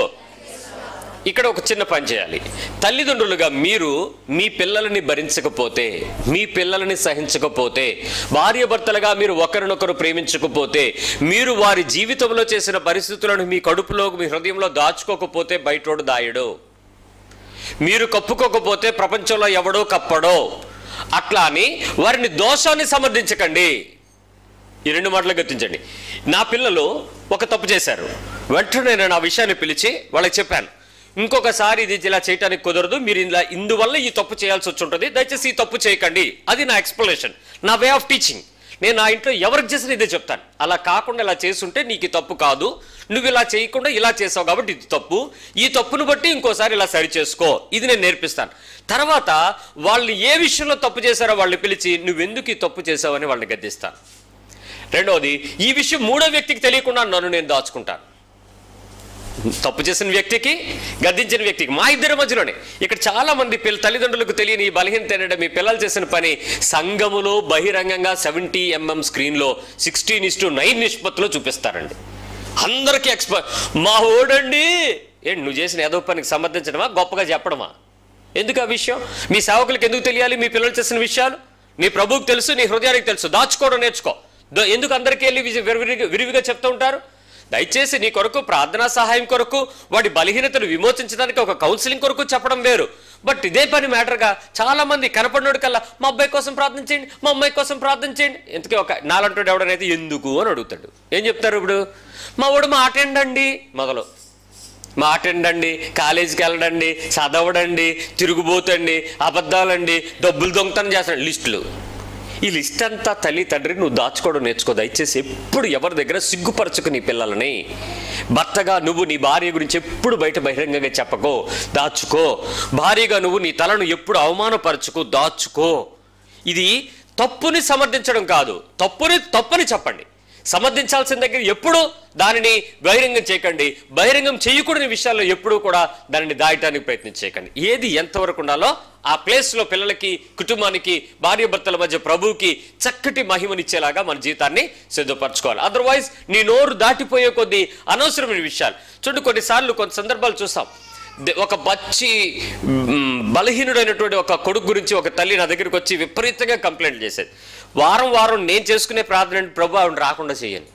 ఇక్కడ ఒక చిన్న పని చేయాలి. తల్లిదండ్రులుగా మీరు మీ పిల్లలని భరించకపోతే, మీ పిల్లలని సహించకపోతే, భార్య భర్తలుగా మీరు ఒకరినొకరు ప్రేమించకపోతే, మీరు వారి జీవితంలో చేసిన పరిస్థితులను మీ కడుపులో, మీ హృదయంలో దాచుకోకపోతే బయటోడు దాయడు. మీరు కప్పుకోకపోతే ప్రపంచంలో ఎవడో కప్పడో. అట్లా అని వారిని దోషాన్ని సమర్థించకండి. ఈ రెండు మాటలు గుర్తించండి. నా పిల్లలు ఒక తప్పు చేశారు, వెంటనే నేను ఆ విషయాన్ని పిలిచి వాళ్ళకి చెప్పాను, ఇంకొకసారి ఇది ఇలా చేయడానికి కుదరదు, మీరు ఇలా ఇందువల్ల ఈ తప్పు చేయాల్సి వచ్చి ఉంటుంది, దయచేసి ఈ తప్పు చేయకండి. అది నా ఎక్స్ప్లెనేషన్, నా వే ఆఫ్ టీచింగ్. నేను నా ఇంట్లో ఎవరికి చేసిన ఇదే చెప్తాను. అలా కాకుండా ఇలా చేస్తుంటే నీకు ఈ తప్పు కాదు, నువ్వు ఇలా చేయకుండా ఇలా చేసావు కాబట్టి ఇది తప్పు, ఈ తప్పును బట్టి ఇంకోసారి ఇలా సరి చేసుకో, ఇది నేను నేర్పిస్తాను. తర్వాత వాళ్ళు ఏ విషయంలో తప్పు చేశారో వాళ్ళని పిలిచి నువ్వెందుకు ఈ తప్పు చేసావని వాళ్ళని గద్దిస్తాను. రెండవది, ఈ విషయం మూడో వ్యక్తికి తెలియకుండా నన్ను నేను దాచుకుంటాను. తప్పు చేసిన వ్యక్తికి, గద్దించిన వ్యక్తికి, మా ఇద్దరి మధ్యలోనే. ఇక్కడ చాలా మంది పిల్ల తల్లిదండ్రులకు తెలియని ఈ బలహీనత ఏంటంటే, మీ పిల్లలు చేసిన పని సంఘములో బహిరంగంగా సెవెంటీ ఎంఎం స్క్రీన్లో సిక్స్టీన్ ఇస్ టు నైన్ నిష్పత్తిలో చూపిస్తారండి. అందరికీ ఎక్స్పర్ట్, మా ఓడండి. ఏంటి నువ్వు చేసిన ఏదో పనికి సమర్థించడమా, గొప్పగా చెప్పడమా? ఎందుకు ఆ విషయం మీ సేవకులకు ఎందుకు తెలియాలి? మీ పిల్లలు చేసిన విషయాలు నీ ప్రభువుకు తెలుసు, నీ హృదయానికి తెలుసు. దాచుకోవడం నేర్చుకో. ఎందుకు అందరికీ వెళ్ళి విరివిగా విరివిగా చెప్తూ ఉంటారు? దయచేసి నీ కొరకు ప్రార్థనా సహాయం కొరకు, వాడి బలహీనతను విమోచించడానికి ఒక కౌన్సిలింగ్ కొరకు చెప్పడం వేరు. బట్ ఇదే పని మ్యాటర్గా చాలా మంది కనపడినోడు కల్లా మా అబ్బాయి కోసం ప్రార్థించండి, మా అమ్మాయి కోసం ప్రార్థించండి. ఎందుకే ఒక నాలంటాడు ఎవడనైతే ఎందుకు అని అడుగుతాడు. ఏం చెప్తారు ఇప్పుడు? మా వాడు మాట ఏంటండి మొదలు, మాట ఏంటండి, కాలేజీకి వెళ్ళడండి, చదవడండి, తిరుగుబోతండి, అబద్ధాలండి, డబ్బులు దొంగతనం చేస్తాడు, లిస్టులు. ఈ లిస్ట్ అంతా తల్లి తండ్రి నువ్వు దాచుకోవడం నేర్చుకో. దయచేసి ఎప్పుడు ఎవరి దగ్గర సిగ్గుపరచుకు నీ పిల్లలని. భర్తగా నువ్వు నీ భార్య గురించి ఎప్పుడు బయట బహిరంగంగా చెప్పకో, దాచుకో. భార్యగా నువ్వు నీ తలను ఎప్పుడు అవమానపరచుకో, దాచుకో. ఇది తప్పుని సమర్థించడం కాదు, తప్పుని తప్పని చెప్పండి. సమర్థించాల్సిన దగ్గర ఎప్పుడు దానిని బహిరంగం చేయకండి. బహిరంగం చేయకూడని విషయాల్లో ఎప్పుడూ కూడా దానిని దాయటానికి ప్రయత్నం చేయకండి. ఏది ఎంతవరకు ఉండాలో ఆ ప్లేస్లో పిల్లలకి, కుటుంబానికి, భార్య భర్తల మధ్య ప్రభువుకి చక్కటి మహిమనిచ్చేలాగా మన జీవితాన్ని సిద్ధపరచుకోవాలి. అదర్వైజ్ నీ నోరు దాటిపోయే కొద్దీ అనవసరమైన విషయాలు. చూడండి, కొన్నిసార్లు కొన్ని సందర్భాలు చూస్తాం. ఒక బచ్చి బలహీనుడైనటువంటి ఒక కొడుకు గురించి ఒక తల్లి నా దగ్గరికి వచ్చి విపరీతంగా కంప్లైంట్ చేసేది. వారం వారం నేను చేసుకునే ప్రార్థన, ప్రభు ఆవిడ రాకుండా చేయను,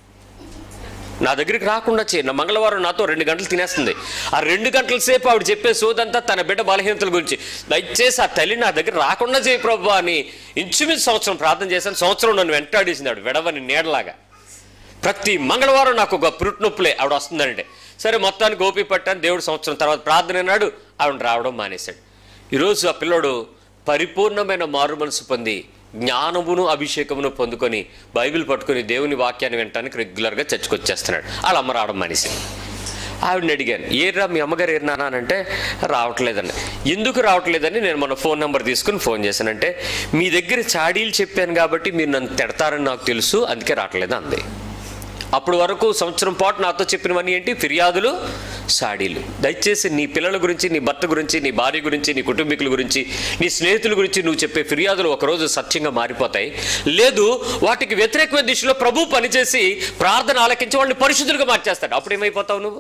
నా దగ్గరికి రాకుండా చేయను. నా మంగళవారం నాతో రెండు గంటలు తినేస్తుంది. ఆ రెండు గంటల సేపు ఆవిడ చెప్పే సోదంతా తన బిడ్డ బలహీనతల గురించి. దయచేసి ఆ తల్లి నా దగ్గర రాకుండా చేయి ప్రభు అని ఇంచుమించు సంవత్సరం ప్రార్థన చేశాను. సంవత్సరం నన్ను వెంటాడేసింది ఆవిడ విడవని నీడలాగా. ప్రతి మంగళవారం నాకు ఒక పురుటి నొప్పులే ఆవిడ వస్తుందంటే. సరే మొత్తానికి గోపి పట్టాను. దేవుడు సంవత్సరం తర్వాత ప్రార్థన అన్నాడు, ఆవిడ రావడం మానేశాడు. ఈరోజు ఆ పిల్లోడు పరిపూర్ణమైన మారు మనసు పొంది జ్ఞానమును అభిషేకమును పొందుకొని బైబిల్ పట్టుకొని దేవుని వాక్యాన్ని వినటానికి రెగ్యులర్గా చర్చకు వచ్చేస్తున్నాడు. వాళ్ళ అమ్మ రావడం మానేసింది. ఆవిడని అడిగాను, ఏరా మీ అమ్మగారు ఏరినానా అంటే రావట్లేదండి. ఎందుకు రావట్లేదని నేను మన ఫోన్ నెంబర్ తీసుకుని ఫోన్ చేశానంటే, మీ దగ్గర చాడీలు చెప్పాను కాబట్టి మీరు నన్ను తిడతారని నాకు తెలుసు, అందుకే రావట్లేదు అంది. అప్పుడు వరకు సంవత్సరం పాటు నాతో చెప్పినవన్నీ ఏంటి? ఫిర్యాదులు, సాడీలు. దయచేసి నీ పిల్లల గురించి, నీ భర్త గురించి, నీ భార్య గురించి, నీ కుటుంబీకుల గురించి, నీ స్నేహితుల గురించి నువ్వు చెప్పే ఫిర్యాదులు ఒకరోజు సత్యంగా మారిపోతాయి. లేదు వాటికి వ్యతిరేకమైన దిశలో ప్రభు పనిచేసి ప్రార్థన ఆలకించి వాళ్ళని పరిశుద్ధులుగా మార్చేస్తాడు. అప్పుడు ఏమైపోతావు నువ్వు?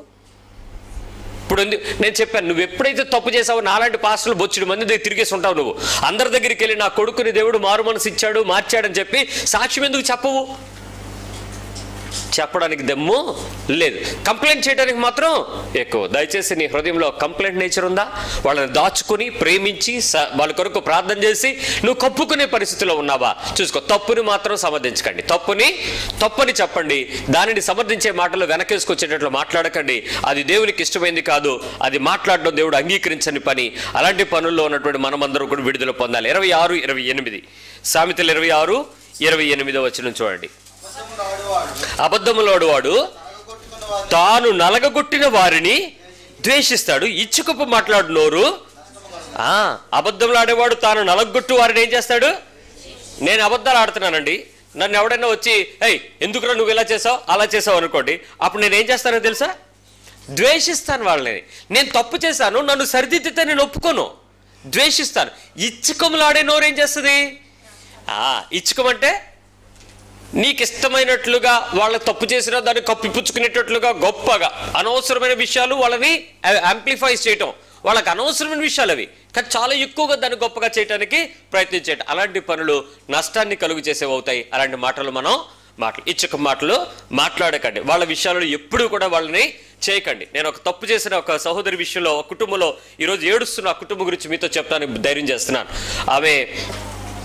ఇప్పుడు నేను చెప్పాను, నువ్వు ఎప్పుడైతే తప్పు చేసావో నాలాంటి పాస్టర్లు బొచ్చుడు మంది దగ్గర తిరిగేసి ఉంటావు. నువ్వు అందరి దగ్గరికి వెళ్ళి నా కొడుకుని దేవుడు మారు మనసు ఇచ్చాడు, మార్చాడని చెప్పి సాక్ష్యం ఎందుకు చెప్పవు? చెప్పడానికి దమ్ము లేదు, కంప్లైంట్ చేయడానికి మాత్రం ఎక్కువ. దయచేసి నీ హృదయంలో కంప్లైంట్ నేచర్ ఉందా? వాళ్ళని దాచుకుని ప్రేమించి వాళ్ళ కొరకు ప్రార్థన చేసి నువ్వు కప్పుకునే పరిస్థితిలో ఉన్నావా చూసుకో. తప్పుని మాత్రం సమర్థించకండి. తప్పుని తప్పని చెప్పండి. దానిని సమర్థించే మాటలు వెనకేసుకొచ్చేటట్లు మాట్లాడకండి. అది దేవునికి ఇష్టమైంది కాదు. అది మాట్లాడడం దేవుడు అంగీకరించని పని. అలాంటి పనుల్లో ఉన్నటువంటి మనమందరూ కూడా విడుదల పొందాలి. ఇరవై ఆరు ఇరవై ఎనిమిది సామెతలు ఇరవై ఆరు ఇరవై ఎనిమిదో వచనం చూడండి. అబద్ధములాడువాడు తాను నలగగొట్టిన వారిని ద్వేషిస్తాడు. ఇచ్చుకపు మాట్లాడు నోరు. ఆ అబద్ధములాడేవాడు తాను నలగొట్టు వారిని ఏం చేస్తాడు? నేను అబద్ధాలు ఆడుతున్నానండి, నన్ను ఎవడైనా వచ్చి ఏయ్ ఎందుకురా నువ్వు ఇలా చేసావు అలా చేసావు అనుకోండి, అప్పుడు నేను ఏం చేస్తానో తెలుసా? ద్వేషిస్తాను వాళ్ళని. నేను తప్పు చేశాను, నన్ను సరిదిద్దితే నేను ఒప్పుకోను, ద్వేషిస్తాను. ఇచ్చుకములాడే నోరు ఏం చేస్తుంది? ఇచ్చుకోమంటే నీకు ఇష్టమైనట్లుగా వాళ్ళ తప్పు చేసినా దాన్ని కప్పిపుచ్చుకునేటట్లుగా గొప్పగా అనవసరమైన విషయాలు వాళ్ళని యాంప్లిఫై చేయటం, వాళ్ళకి అనవసరమైన విషయాలు అవి, కానీ చాలా ఎక్కువగా దాన్ని గొప్పగా చేయడానికి ప్రయత్నించేయటం. అలాంటి పనులు నష్టాన్ని కలుగు చేసేవి అవుతాయి. అలాంటి మాటలు మనం మాటలు ఇచ్చుక మాటలు మాట్లాడకండి. వాళ్ళ విషయాలలో ఎప్పుడూ కూడా వాళ్ళని చేయకండి. నేను ఒక తప్పు చేసిన ఒక సహోదరి విషయంలో, ఒక కుటుంబంలో ఈరోజు ఏడుస్తున్న ఆ కుటుంబం గురించి మీతో చెప్తాను, ధైర్యం చేస్తున్నాను. ఆమె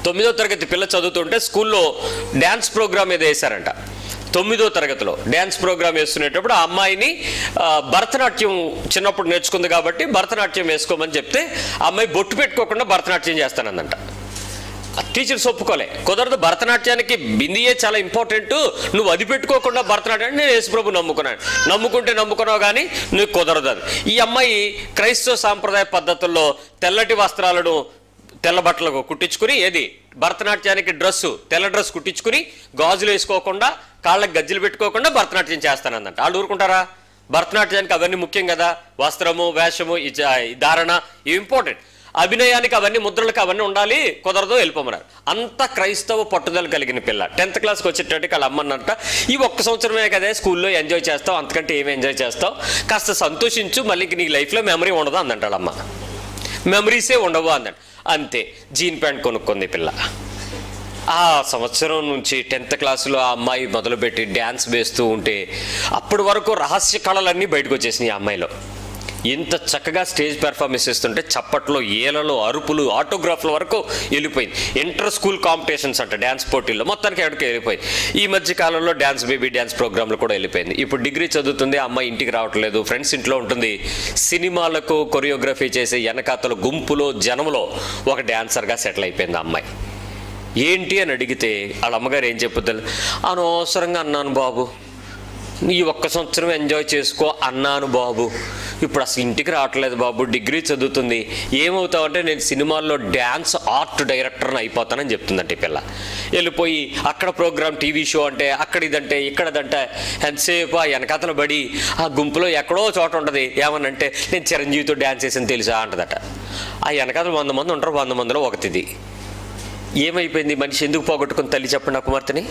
తొమ్మిదో తరగతి పిల్ల చదువుతుంటే స్కూల్లో డ్యాన్స్ ప్రోగ్రామ్ ఏదో వేశారంట. తొమ్మిదో తరగతిలో డ్యాన్స్ ప్రోగ్రామ్ వేసుకునేటప్పుడు ఆ అమ్మాయిని భరతనాట్యం చిన్నప్పుడు నేర్చుకుంది కాబట్టి భరతనాట్యం వేసుకోమని చెప్తే ఆ అమ్మాయి బొట్టు పెట్టుకోకుండా భరతనాట్యం చేస్తానందంట. టీచర్స్ ఒప్పుకోలే, కుదరదు, భరతనాట్యానికి బిందియే చాలా ఇంపార్టెంట్, నువ్వు అది పెట్టుకోకుండా భరతనాట్యాన్ని నేను యేసుప్రభు నమ్ముకున్నాను, నమ్ముకుంటే నమ్ముకున్నావు కానీ నువ్వు కుదరదు అది. ఈ అమ్మాయి క్రైస్తవ సాంప్రదాయ పద్ధతుల్లో తెల్లటి వస్త్రాలను తెల్ల బట్టలకు కుట్టించుకుని, ఏది భరతనాట్యానికి డ్రెస్సు తెల్ల డ్రెస్ కుట్టించుకుని గాజులు వేసుకోకుండా కాళ్ళకి గజ్జలు పెట్టుకోకుండా భరతనాట్యం చేస్తానందంట. వాళ్ళు ఊరుకుంటారా? భరతనాట్యానికి అవన్నీ ముఖ్యం కదా, వస్త్రము, వేషము, ఈ ధారణ ఇంపార్టెంట్. అభినయానికి అవన్నీ, ముద్రలకు అవన్నీ ఉండాలి, కుదరదు, వెళ్ళిపోమన్నారు. అంత క్రైస్తవ పట్టుదల కలిగిన పిల్ల టెన్త్ క్లాస్కి వచ్చేటట్టుకి వాళ్ళ అమ్మన్నంట, ఈ ఒక్క సంవత్సరమే కదా స్కూల్లో ఎంజాయ్ చేస్తావు, అంతకంటే ఏమి ఎంజాయ్ చేస్తావు, కాస్త సంతోషించు, మళ్ళీ నీ లైఫ్లో మెమరీ ఉండదు అందంట వాళ్ళమ్మ. మెమరీసే ఉండవు అందంట. అంతే, జీన్ ప్యాంట్ కొనుక్కుంది పిల్ల. ఆ సంవత్సరం నుంచి టెన్త్ క్లాసులో ఆ అమ్మాయి మొదలుపెట్టి డ్యాన్స్ వేస్తూ ఉంటే అప్పటి వరకు రహస్య కళలన్నీ బయటకు వచ్చేసినాయి ఆ అమ్మాయిలో. ఇంత చక్కగా స్టేజ్ పెర్ఫార్మెన్స్ ఇస్తుంటే చప్పట్లో, ఏలలో, అరుపులు, ఆటోగ్రాఫ్ల వరకు వెళ్ళిపోయింది. ఇంటర్ స్కూల్ కాంపిటీషన్స్ అంట డ్యాన్స్ పోటీల్లో మొత్తానికి ఎక్కడికి వెళ్ళిపోయింది. ఈ మధ్య కాలంలో డ్యాన్స్ బేబీ డ్యాన్స్ ప్రోగ్రాంలు కూడా వెళ్ళిపోయింది. ఇప్పుడు డిగ్రీ చదువుతుంది, అమ్మాయి ఇంటికి రావట్లేదు, ఫ్రెండ్స్ ఇంట్లో ఉంటుంది. సినిమాలకు కొరియోగ్రఫీ చేసే వెనకాతల గుంపులో జనంలో ఒక డ్యాన్సర్గా సెటిల్ అయిపోయింది ఆ అమ్మాయి. ఏంటి అని అడిగితే వాళ్ళ అమ్మగారు ఏం చెప్పుద్దాం, అనవసరంగా అన్నాను బాబు, నీ ఒక్క సంవత్సరం ఎంజాయ్ చేసుకో అన్నాను బాబు, ఇప్పుడు అసలు ఇంటికి రావట్లేదు బాబు, డిగ్రీ చదువుతుంది, ఏమవుతావంటే నేను సినిమాల్లో డ్యాన్స్ ఆర్ట్ డైరెక్టర్ని అయిపోతానని చెప్తుందంటే పిల్ల. వెళ్ళిపోయి అక్కడ ప్రోగ్రామ్, టీవీ షో అంటే అక్కడ ఇదంటే ఇక్కడదంటే ఎంతసేపు ఆ వెనకాతల బడి ఆ గుంపులో ఎక్కడో చోట ఉంటుంది, ఏమనంటే నేను చిరంజీవితో డ్యాన్స్ చేసాను తెలుసా అంటదట. ఆ వెనకాతలు వంద మంది ఉంటారు, వంద మందిలో ఒకటిది. ఏమైపోయింది మనిషి, ఎందుకు పోగొట్టుకుని తల్లి చెప్పండి ఆ కుమార్తెని?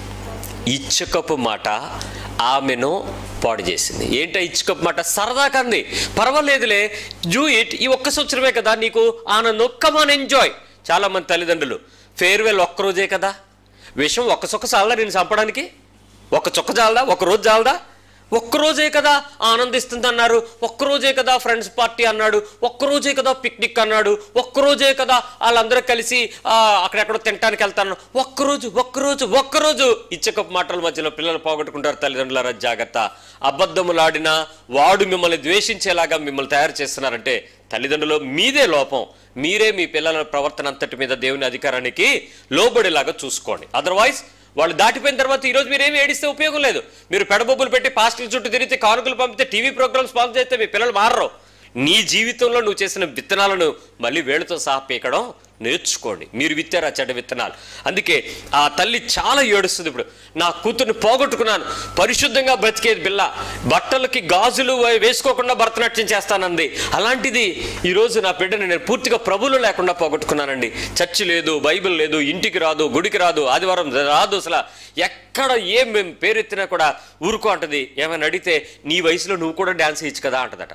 ఇచ్చకపు మాట ఆమెను పాడు చేసింది. ఏంటో ఇచ్చుకపు మాట? సరదా కంది, పర్వాలేదులే, డూ ఇట్, ఈ ఒక్క సంవత్సరమే కదా నీకు ఆనందం, కమాన్ ఎంజాయ్. చాలామంది తల్లిదండ్రులు ఫేర్వెల్ ఒక్కరోజే కదా, విషయం ఒక్క చొక్క చాలదా నేను చంపడానికి, ఒక్క చొక్క చాలదా, ఒక రోజు చాలదా, ఒక్కరోజే కదా ఆనందిస్తుంది అన్నారు, ఒక్కరోజే కదా ఫ్రెండ్స్ పార్టీ అన్నాడు, ఒక్కరోజే కదా పిక్నిక్ అన్నాడు, ఒక్కరోజే కదా వాళ్ళందరూ కలిసి అక్కడెక్కడో తినడానికి వెళ్తాను, ఒక్కరోజు ఒక్కరోజు ఒక్కరోజు. ఇచ్చకపు మాటల మధ్యలో పిల్లలు పోగొట్టుకుంటారు. తల్లిదండ్రులారా జాగ్రత్త. అబద్ధములాడినా వాడు మిమ్మల్ని ద్వేషించేలాగా మిమ్మల్ని తయారు చేస్తున్నారంటే తల్లిదండ్రులు మీదే లోపం. మీరే మీ పిల్లల ప్రవర్తన అంతటి మీద దేవుని అధికారానికి లోబడేలాగా చూసుకోండి. అదర్వైజ్ వాళ్ళు దాటిపోయిన తర్వాత ఈరోజు మీరేమి ఏడిస్తే ఉపయోగం లేదు. మీరు పెడబొబ్బులు పెట్టి పాస్టర్ల చుట్టూ తిరిగితే, కానుకలు పంపితే, టీవీ ప్రోగ్రామ్స్ స్పాన్సర్ చేస్తే మీ పిల్లలు మారరు. నీ జీవితంలో నువ్వు చేసిన విత్తనాలను మళ్ళీ వేళ్ళతో సహా పీకడం నేర్చుకోండి. మీరు విత్తారు ఆ చెడ్డ విత్తనాలు. అందుకే ఆ తల్లి చాలా ఏడుస్తుంది. ఇప్పుడు నా కూతుర్ని పోగొట్టుకున్నాను, పరిశుద్ధంగా బ్రతికేది పిల్ల, బట్టలకి గాజులు వేసుకోకుండా భరతనాట్యం చేస్తానంది, అలాంటిది ఈరోజు నా బిడ్డని నేను పూర్తిగా ప్రభువులు లేకుండా పోగొట్టుకున్నానండి. చర్చి లేదు, బైబిల్ లేదు, ఇంటికి రాదు, గుడికి రాదు, ఆదివారం రాదు, అసలు ఎక్కడ ఏం మేము పేరెత్తినా కూడా ఊరుకో అంటది. ఏమైనా అడిగితే నీ వయసులో నువ్వు కూడా డ్యాన్స్ వేయచ్చు కదా అంటదట.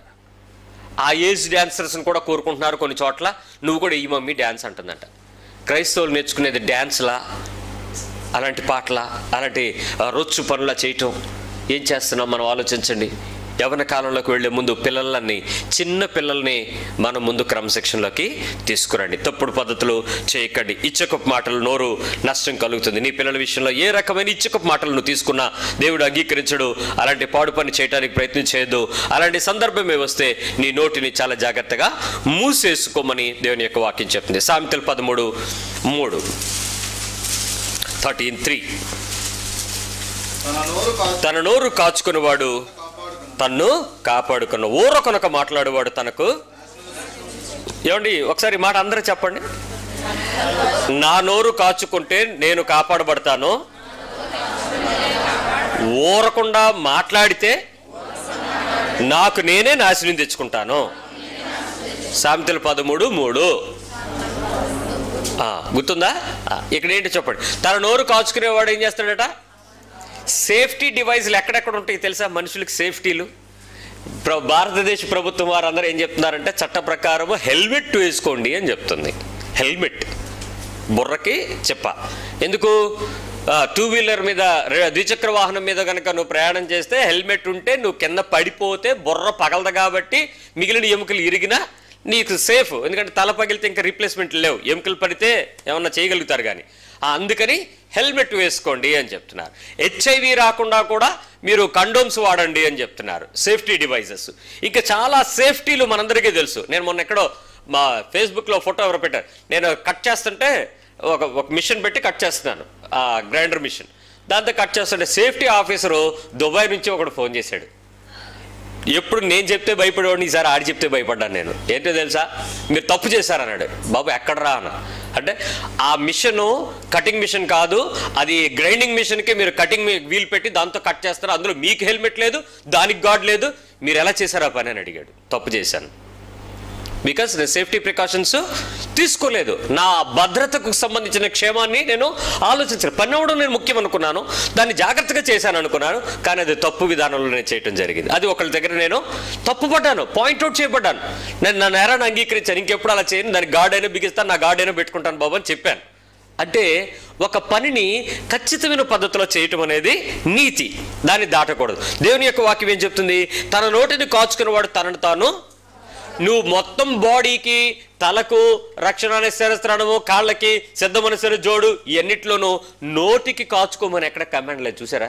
ఆ ఏజ్ డ్యాన్సర్స్ని కూడా కోరుకుంటున్నారు కొన్ని చోట్ల, నువ్వు కూడా ఈ మమ్మీ డ్యాన్స్ అంటుందంట. క్రైస్తవులు నేర్చుకునేది డ్యాన్స్లా, అలాంటి పాటల, అలాంటి రొచ్చు పనులా చేయటం. ఏం చేస్తున్నాం మనం ఆలోచించండి. యవ్వన కాలంలోకి వెళ్లే ముందు పిల్లలని, చిన్న పిల్లల్ని మనం ముందు క్రమశిక్షణలోకి తీసుకురండి. తప్పుడు పద్ధతులు చేయకండి. ఇచ్చకపు మాటలు నోరు నష్టం కలుగుతుంది. నీ పిల్లల విషయంలో ఏ రకమైన ఇచ్చకపు మాటలు నువ్వు తీసుకున్నా దేవుడు అంగీకరించడు. అలాంటి పాడు పని చేయడానికి ప్రయత్నం చేయొద్దు. అలాంటి సందర్భమే వస్తే నీ నోటిని చాలా జాగ్రత్తగా మూసేసుకోమని దేవుని యొక్క వాక్యం చెప్తుంది. సామెతలు పదమూడు మూడు థర్టీన్ త్రీ తన నోరు కాచుకునేవాడు తన్ను కాపాడుకున్న, ఊరకొనక మాట్లాడేవాడు తనకు. ఏమండి ఒకసారి మాట అందరూ చెప్పండి. నా నోరు కాచుకుంటే నేను కాపాడబడతాను, ఊరకుండా మాట్లాడితే నాకు నేనే నాశనం తెచ్చుకుంటాను. సామెతలు పదమూడు మూడు గుర్తుందా? ఇక్కడ ఏంటి చెప్పండి. తన నోరు కాచుకునేవాడు ఏం చేస్తాడట? సేఫ్టీ డివైజ్లు ఎక్కడెక్కడ ఉంటాయి తెలుసా మనుషులకి? సేఫ్టీలు భారతదేశ ప్రభుత్వం వారు అందరూ ఏం చెప్తున్నారంటే చట్ట ప్రకారము హెల్మెట్ వేసుకోండి అని చెప్తుంది. హెల్మెట్ బుర్రకి చెప్ప. ఎందుకు? టూ వీలర్ మీద, ద్విచక్ర వాహనం మీద కనుక నువ్వు ప్రయాణం చేస్తే హెల్మెట్ ఉంటే నువ్వు కింద పడిపోతే బుర్ర పగలదు కాబట్టి మిగిలిన ఎముకలు ఇరిగినా నీకు సేఫ్, ఎందుకంటే తల పగిలితే ఇంకా రీప్లేస్మెంట్ లేవు, ఎముకలు పడితే ఏమన్నా చేయగలుగుతారు కానీ, అందుకని హెల్మెట్ వేసుకోండి అని చెప్తున్నారు. హెచ్ఐవి రాకుండా కూడా మీరు కండోమ్స్ వాడండి అని చెప్తున్నారు, సేఫ్టీ డివైజెస్. ఇంకా చాలా సేఫ్టీలు మనందరికీ తెలుసు. నేను మొన్న ఎక్కడో మా ఫేస్బుక్లో ఫోటో ఎవరు పెట్టారు, నేను కట్ చేస్తుంటే ఒక ఒక మిషన్ పెట్టి కట్ చేస్తున్నాను, ఆ గ్రైండర్ మిషన్, దాంతో కట్ చేస్తుంటే సేఫ్టీ ఆఫీసరు దుబాయ్ నుంచి ఒకడు ఫోన్ చేశాడు. ఎప్పుడు నేను చెప్తే భయపడేవాడిని, ఈసారి ఆడి చెప్తే భయపడ్డాను నేను. ఏంటో తెలుసా, మీరు తప్పు చేశారన్నాడు. బాబు ఎక్కడరా అన్న అంటే, ఆ మిషను కటింగ్ మిషన్ కాదు, అది గ్రైండింగ్ మిషన్కి మీరు కటింగ్ వీల్ పెట్టి దాంతో కట్ చేస్తారు, అందులో మీకు హెల్మెట్ లేదు, దానికి గార్డ్ లేదు, మీరు ఎలా చేశారు ఆ పని అని అడిగాడు. తప్పు చేశాను, బికాస్ నేను సేఫ్టీ ప్రికాషన్స్ తీసుకోలేదు. నా భద్రతకు సంబంధించిన క్షేమాన్ని నేను ఆలోచించాను. పని అవ్వడం నేను ముఖ్యం అనుకున్నాను, దాన్ని జాగ్రత్తగా చేశాను అనుకున్నాను, కానీ అది తప్పు విధానంలో నేను చేయడం జరిగింది. అది ఒకరి దగ్గర నేను తప్పుపడ్డాను, పాయింట్అవుట్ చేయబడ్డాను. నేను నా నేరాన్ని అంగీకరించాను, ఇంకెప్పుడు అలా చేయను, దానికి గార్డ్ అయినా బిగిస్తాను, నా గార్డ్ అయినా పెట్టుకుంటాను బాబు అని చెప్పాను. అంటే ఒక పనిని ఖచ్చితమైన పద్ధతిలో చేయటం అనేది నీతి, దాన్ని దాటకూడదు. దేవుని యొక్క వాక్యం ఏం చెప్తుంది, తన నోటిని కాచుకునేవాడు తనను తాను, నువ్వు మొత్తం బాడీకి, తలకు రక్షణ అనే శరస్త్రాణము, కాళ్ళకి సిద్ధమనే సరే జోడు, ఇవన్నిట్లోనూ నోటికి కాచుకోమని ఎక్కడ కమాండ్ లేదు. చూసారా,